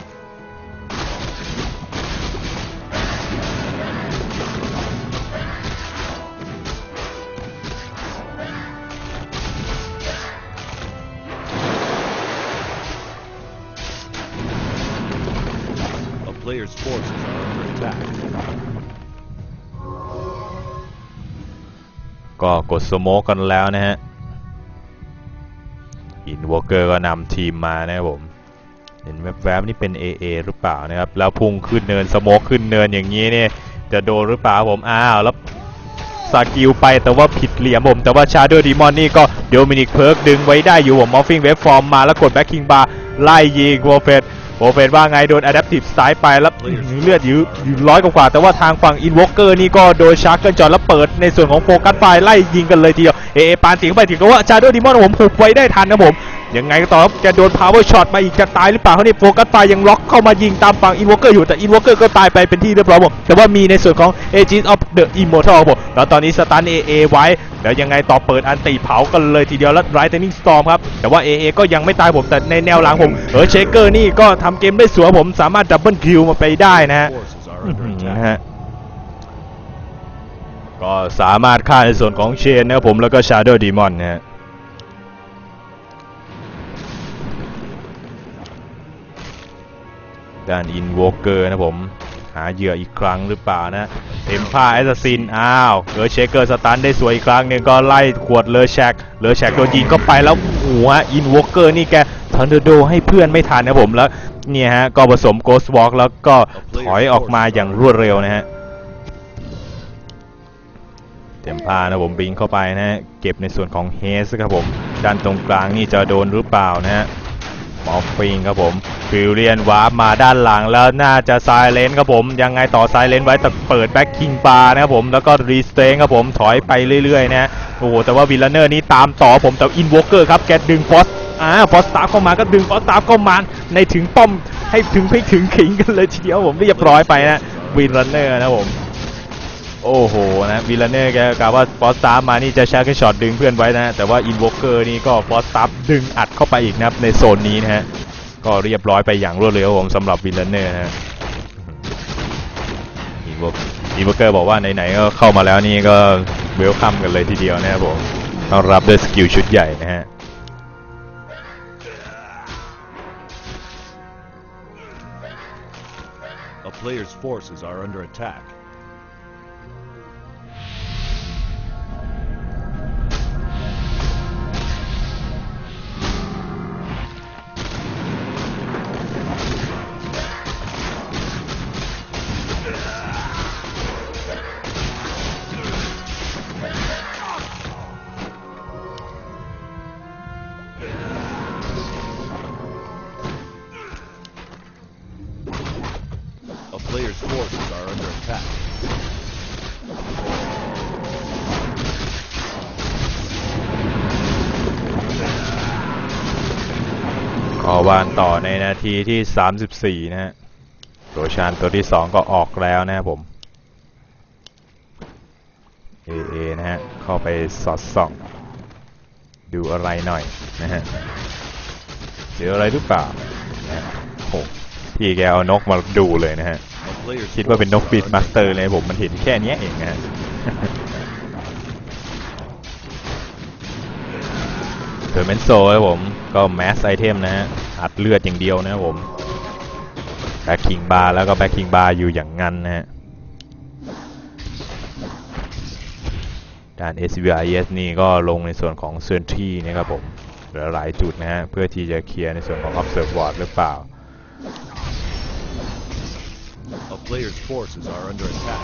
player's forces are under attack.
ก็กดสโมกกันแล้วนะฮะอินวอเกอร์ก็นำทีมมานะครับผมเห็นแวบๆนี่เป็น เอ เอ หรือเปล่านะครับแล้วพุ่งขึ้นเนินสโมกขึ้นเนินอย่างนี้เนี่ยจะโดนหรือเปล่าผมอ้าวแล้วสกิลไปแต่ว่าผิดเหลี่ยมผมแต่ว่าชาร์เดอร์ดีมอนนี่ก็โดมินิกเพิร์กดึงไว้ได้อยู่ผมมอฟฟิงเวฟฟอร์มมาแล้วกดแบ็คคิงบาร์ไล่ยิงโวเฟตโวเฟตว่าไงโดนอะแดปทีฟสไตล์ไปแล้วเลือดอยู่ร้อยกว่าแต่ว่าทางฝั่งอินวอเกอร์นี่ก็โดนชาร์เกิลจอดแล้วเปิดในส่วนของโฟกัสไฟไล่ยิงกันเลยทีเดียวเอเอปานสิงไปถึงก็ว่าชาร์เดอร์ดีมอนผมหุบไว้ได้ทันนะผมยังไงก็ต่อครับจะโดนพาวเวอร์ช็อตมาอีกจะตายหรือเปล่าเขาเนี่ยโฟกัสไฟยังล็อกเข้ามายิงตามฝั่งอินวอเกอร์อยู่แต่อินวอเกอร์ก็ตายไปเป็นที่เรียบร้อยหมดแต่ว่ามีในส่วนของ Aegis of the Immortal ผมแล้วตอนนี้สตัน เอ เอ ไว้แล้วยังไงต่อเปิดอันตีเผากันเลยทีเดียวแล้ว Lightning Storm ครับแต่ว่า เอ เอ ก็ยังไม่ตายผมแต่ในแนวหลังผมเออเชเกอร์นี่ก็ทำเกมได้สวยผมสามารถดับเบิลคิวมาไปได้นะฮะนะฮะก็สามารถฆ่าในส่วนของเชนนะครับผมแล้วก็ Shadow Demon นะฮะด้านอินวอเกอร์นะผมหาเหยื่ออีกครั้งหรือเปล่านะเต็มผ้าแอสซัสซินอ้าวเออเชเกอร์สตันได้สวยอีกครั้งหนึ่งก็ไล่ขวดเลอแชกเลอแชกโดนยิงเข้าไปแล้วหัวอินวอเกอร์นี่แกทันเดอร์โดให้เพื่อนไม่ทันนะผมแล้วเนี่ยฮะก็ผสมโกสต์วอล์กแล้วก็ถอยออกมาอย่างรวดเร็วนะฮะเต็มผ้านะผมบิงเข้าไปนะฮะเก็บในส่วนของเฮสครับผมด้านตรงกลางนี่จะโดนหรือเปล่านะฮะมอฟฟิงครับผมฟิลเลียนวาร์ปมาด้านหลังแล้วน่าจะไซเลนครับผมยังไงต่อไซเลนไว้แต่เปิดแบ็คคิงบาร์นะครับผมแล้วก็รีสเตงครับผมถอยไปเรื่อยๆนะโอ้โหแต่ว่าวิลเลเนอร์นี่ตามต่อผมแต่อินวอเกอร์ครับแกดึงฟอสอ่าฟอสตาร์เข้ามาก็ดึงฟอสตาร์เข้ามาในถึงป้อมให้ถึงให้ถึงขิงกันเลยทีเดียวผมเรียบร้อยไปนะวิลเลเนอร์นะผมโอ้โหนะวิลเลเนอร์แกกล่าวว่าฟอสตาร์มานี่จะชาร์จช็อตดึงเพื่อนไว้นะแต่ว่าอินวอเกอร์นี่ก็ฟอสตาร์ดึงอัดเข้าไปอีกนะครับในโซนนี้นะฮะก็เรียบร้อยไปอย่างรวดเร็วผมสำหรับวิลเลเนอร์นะฮะอีวออีวอเกอร์บอกว่าไหนๆก็เข้ามาแล้วนี่ก็เวลคัมกันเลยทีเดียวนะครับผมต้องรับด้วยสกิลชุดใหญ่นะฮะ
A player's forces are under attack. A player's forces are under attack.
อวานต่อในนาทีที่สามสิบสี่นะฮะโรชานตัวที่สองก็ออกแล้วนะครับผมเอเอนะฮะเข้าไปสอดส่องดูอะไรหน่อยนะฮะเจออะไรหรือเปล่านะโอ้พี่แกเอานกมาดูเลยนะฮะ
A player's
คิดว่าเป็นนก
forces
บีด
are
มา
under
สเตอร์เลยผมมันเห็นแค่เนี้ยเองนะฮะ เทอร์เมนโซครับผมก็แมสไอเทมนะฮะอัดเลือดอย่างเดียวนะครับผมแบ็คคิงบาร์แล้วก็แบ็คคิงบาร์อยู่อย่างงั้นนะฮะด้าน เอส วี ไอ เอส นี่ก็ลงในส่วนของเซนทรีนะครับผมเหลือหลายจุดนะฮะเพื่อที่จะเคลียร์ในส่วนของ Observe Ward หรือเปล่า
A player's forces are under attack.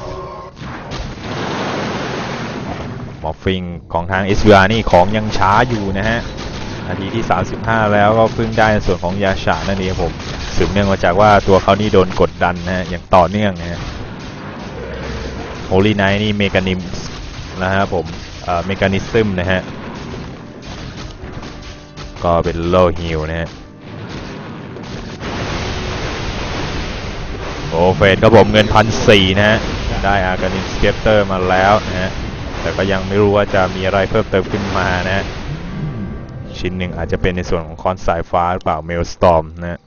มอฟฟิงของทาง เอส วี อาร์ นี่ของยังช้าอยู่นะฮะนาทีที่สามสิบห้าแล้วก็เพิ่งได้ในส่วนของยาฉานั่นเองผมสืบเนื่องมาจากว่าตัวเขานี่โดนกดดันนะฮะอย่างต่อเนื่องนะฮะโฮลี่ไนท์นี่เมกานิมนะฮะผมเอ่อเมกานิซึมนะฮะก็เป็นโลฮิลนะฮะโอเฟสครับผมเงินพันสี่นะฮะได้อาการินสเกปเตอร์มาแล้วนะฮะแต่ก็ยังไม่รู้ว่าจะมีอะไรเพิ่มเติมขึ้นมานะฮะชิ้นหนึ่งอาจจะเป็นในส่วนของคอนสายฟ้าหรือเปล่าเมลสตอมนะฮะ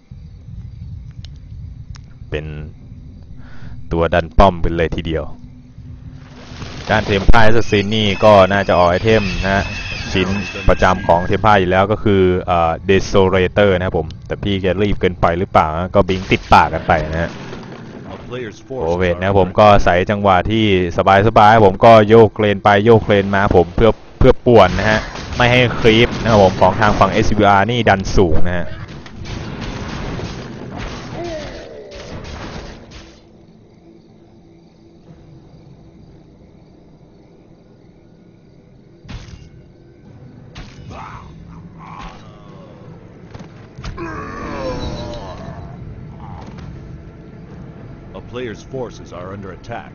เป็นตัวดันป้อมเป็นเลยทีเดียวด้านเทมพายแอสซัสซินนี่ก็น่าจะออกไอเทมนะฮะชิ้นประจำของเทมพายอยู่แล้วก็คือเอ่อเดโซเรเตอร์นะครับผมแต่พี่แกรีบเกินไปหรือเปล่าก็บิงติดปากกันไปนะฮะ
A player's
โอ
forces
เวท
are
นะผม
under
ก็
attack.
ใส่จังหวะที่สบายๆผมก็โยกเลนไปโยกเลนมาผมเพื่อเพื่อป่วนนะฮะไม่ให้ครีปนะครับผมของทางฝั่ง เอส วี อาร์ นี่ดันสูงนะฮะ
A player's forces are under attack.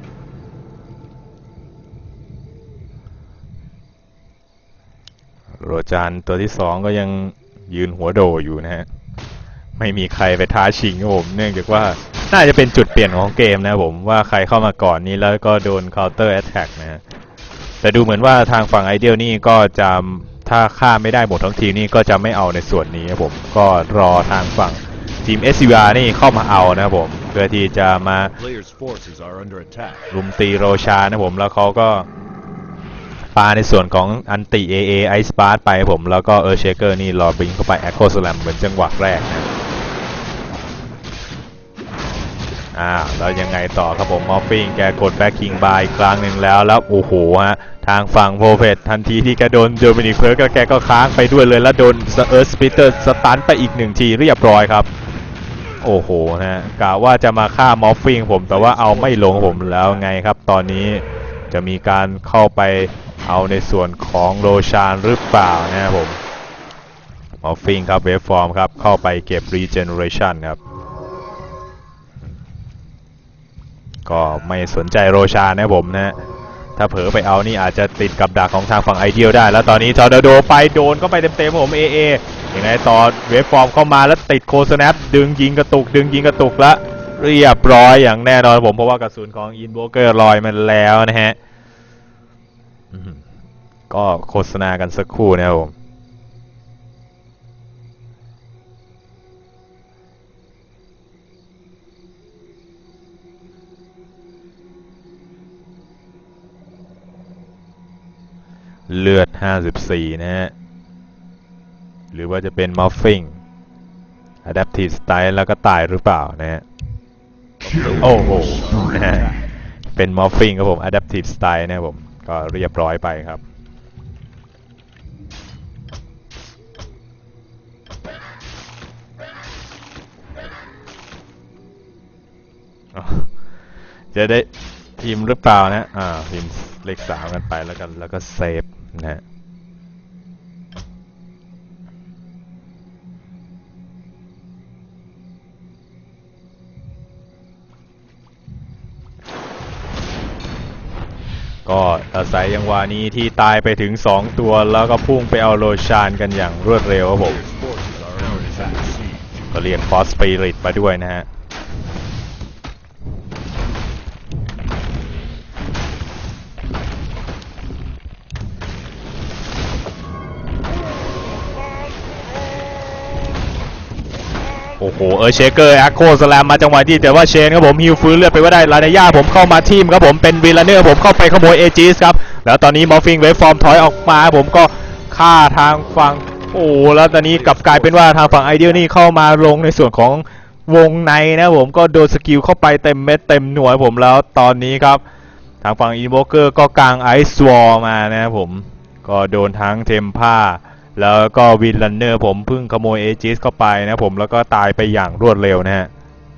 โรจานตัวที่สองก็ยังยืนหัวโดอยู่นะฮะไม่มีใครไปท้าชิงครับผมเนื่องจากว่าน่าจะเป็นจุดเปลี่ยนของเกมนะผมว่าใครเข้ามาก่อนนี้แล้วก็โดน counter attack นะฮะแต่ดูเหมือนว่าทางฝั่งไอเดียลนี่ก็จะถ้าฆ่าไม่ได้หมดทั้งทีมนี่ก็จะไม่เอาในส่วนนี้ครับผมก็รอทางฝั่งทีม เอส วี อาร์ นี่เข้ามาเอานะครับผมเพื่อที่จะมา
A player's forces are under attack.
รุมตีโรชานะผมแล้วเขาก็ปาในส่วนของอันติ เอ เอ ไอสปาร์ตไปผมแล้วก็เออร์เชเกอร์นี่รอบิงเข้าไปแอคโคสแลมเหมือนจังหวะแรกนะอ่าแล้วยังไงต่อครับผมมอฟฟิงแกกดแบ็คคิงบายอีกครั้งหนึ่งแล้วแล้วโอ้โหฮะทางฝั่งโพเพตทันทีที่แกโดนโดมินิกเพิร์กแกก็ค้างไปด้วยเลยแล้วโดนเอิร์ธสปิเตอร์สตันไปอีกหนึ่งทีเรียบร้อยครับโอ้โหนะฮะกะว่าจะมาฆ่ามอฟฟิงผมแต่ว่าเอาไม่ลงผมแล้วไงครับตอนนี้จะมีการเข้าไปเอาในส่วนของโรชานหรือเปล่านะครับผมมอฟฟิงครับเวฟฟอร์มครับเข้าไปเก็บรีเจเนเรชันครับก็ไม่สนใจโรชานนะผมนะถ้าเผลอไปเอานี่อาจจะติดกับดักของทางฝั่งไอเดียลได้แล้วตอนนี้ทอร์นาโดไปโดนก็ไปเต็มๆผมเอเอยังไงต่อเวฟฟอร์มเข้ามาแล้วติดโคสแนปดึงยิงกระตุกดึงยิงกระตุกละเรียบร้อยอย่างแน่นอนผมเพราะว่ากระสุนของอินโวเกอร์ลอยมันแล้วนะฮะก็โฆษณากันสักครู่นะครับผมเลือดห้าสิบสี่นะฮะหรือว่าจะเป็นมอฟฟิง Adaptive Style แล้วก็ตายหรือเปล่านะฮะโอ้โหนะฮะเป็นมอฟฟิงครับผม Adaptive Style นะครับผมก็เรียบร้อยไปครับจะได้ทีมหรือเปล่านะอ่าทีมเลขสามกันไปแล้วกันแล้วก็เซฟนะฮะก็อาศัยจังหวะนี้ที่ตายไปถึงสองตัวแล้วก็พุ่งไปเอาโรชานกันอย่างรวดเร็วครับผม
Player's forces are under attack.
ก็เรียก Force Spirit มาด้วยนะฮะโอ้โหเออเชเกอร์แอคโคสแลมมาจังหวะที่แต่ว่าเชนครับผมฮิวฟื้นเลือดไปว่าได้ลานาย่าผมเข้ามาทีมครับผมเป็นวิลเลอร์ผมเข้าไปขโมยเอจิสครับแล้วตอนนี้มอฟฟิงเวฟฟอร์มถอยออกมาผมก็ฆ่าทางฝั่งโอ้แล้วตอนนี้กลับกลายเป็นว่าทางฝั่งไอเดียนี่เข้ามาลงในส่วนของวงในนะผมก็โดนสกิลเข้าไปเต็มเม็ดเต็มหน่วยผมแล้วตอนนี้ครับทางฝั่งอินโวเกอร์ก็กางไอซ์วอลมานะครับผมก็โดนทั้งเทมพ่าแล้วก็วินลันเนอร์ผมเพิ่งขโมยเอจิสเข้าไปนะผมแล้วก็ตายไปอย่างรวดเร็วนะฮะ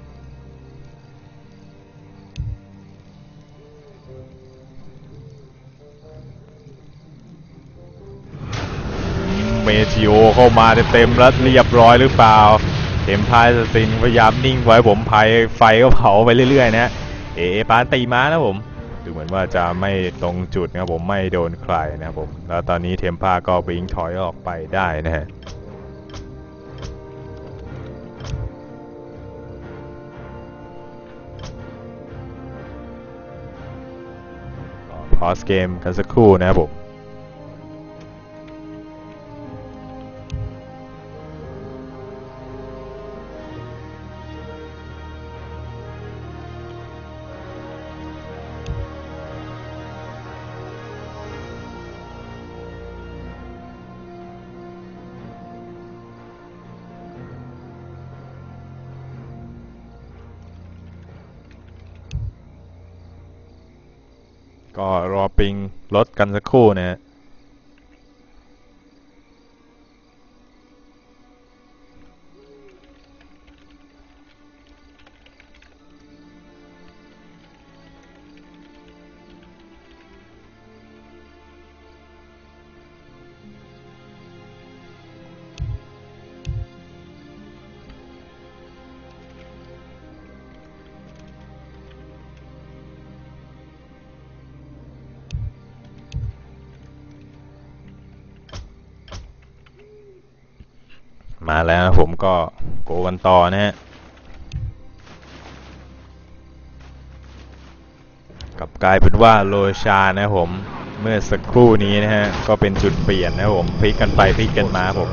เมทิโอเข้ามาเต็มแล้วเรียบร้อยหรือเปล่าเทมพายสตินพยายามนิ่งไว้ผมไฟไฟก็เผาไปเรื่อยๆนะเอเอปานตีม้านะผมดูเหมือนว่าจะไม่ตรงจุดนะผมไม่โดนใครนะผมแล้วตอนนี้เทมพาก็วิ่งถอยออกไปได้นะฮะพอสเกมกันสักครู่นะครับผมก็รอปิงลดกันสักครู่นะฮะมาแล้วผมก็โกกันต่อนะฮะกลับกลายเป็นว่าโลชานะผมเมื่อสักครู่นี้นะฮะก็เป็นจุดเปลี่ยนนะผมพลิกกันไปพลิกกันมาผม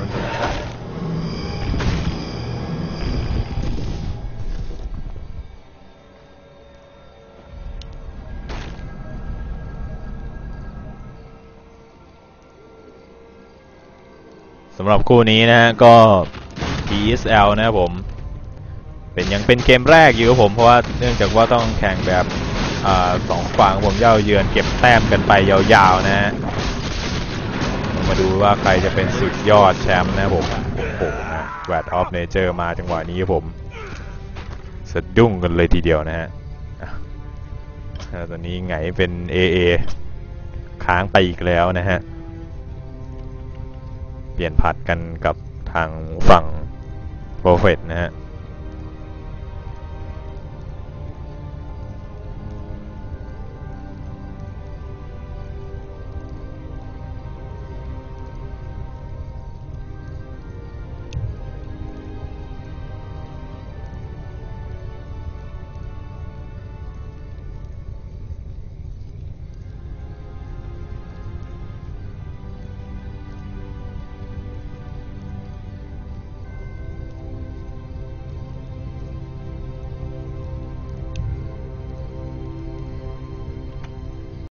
สำหรับคู่นี้นะฮะก็ อี เอส แอล นะครับผมเป็นยังเป็นเกมแรกอยู่ครับผมเพราะว่าเนื่องจากว่าต้องแข่งแบบสองฝั่งผมเย่าเยือนเก็บแต้มกันไปยาวๆนะฮะมาดูว่าใครจะเป็นสุดยอดแชมป์นะผมโอ้โหนะแวดออฟเนเจอร์มาจังหวะนี้ผมสะดุ้งกันเลยทีเดียวนะฮะตอนนี้ไงเป็น เอ เอ ค้างไปอีกแล้วนะฮะเปลี่ยนผัดกันกับทางฝั่งโปรเฟตนะฮะ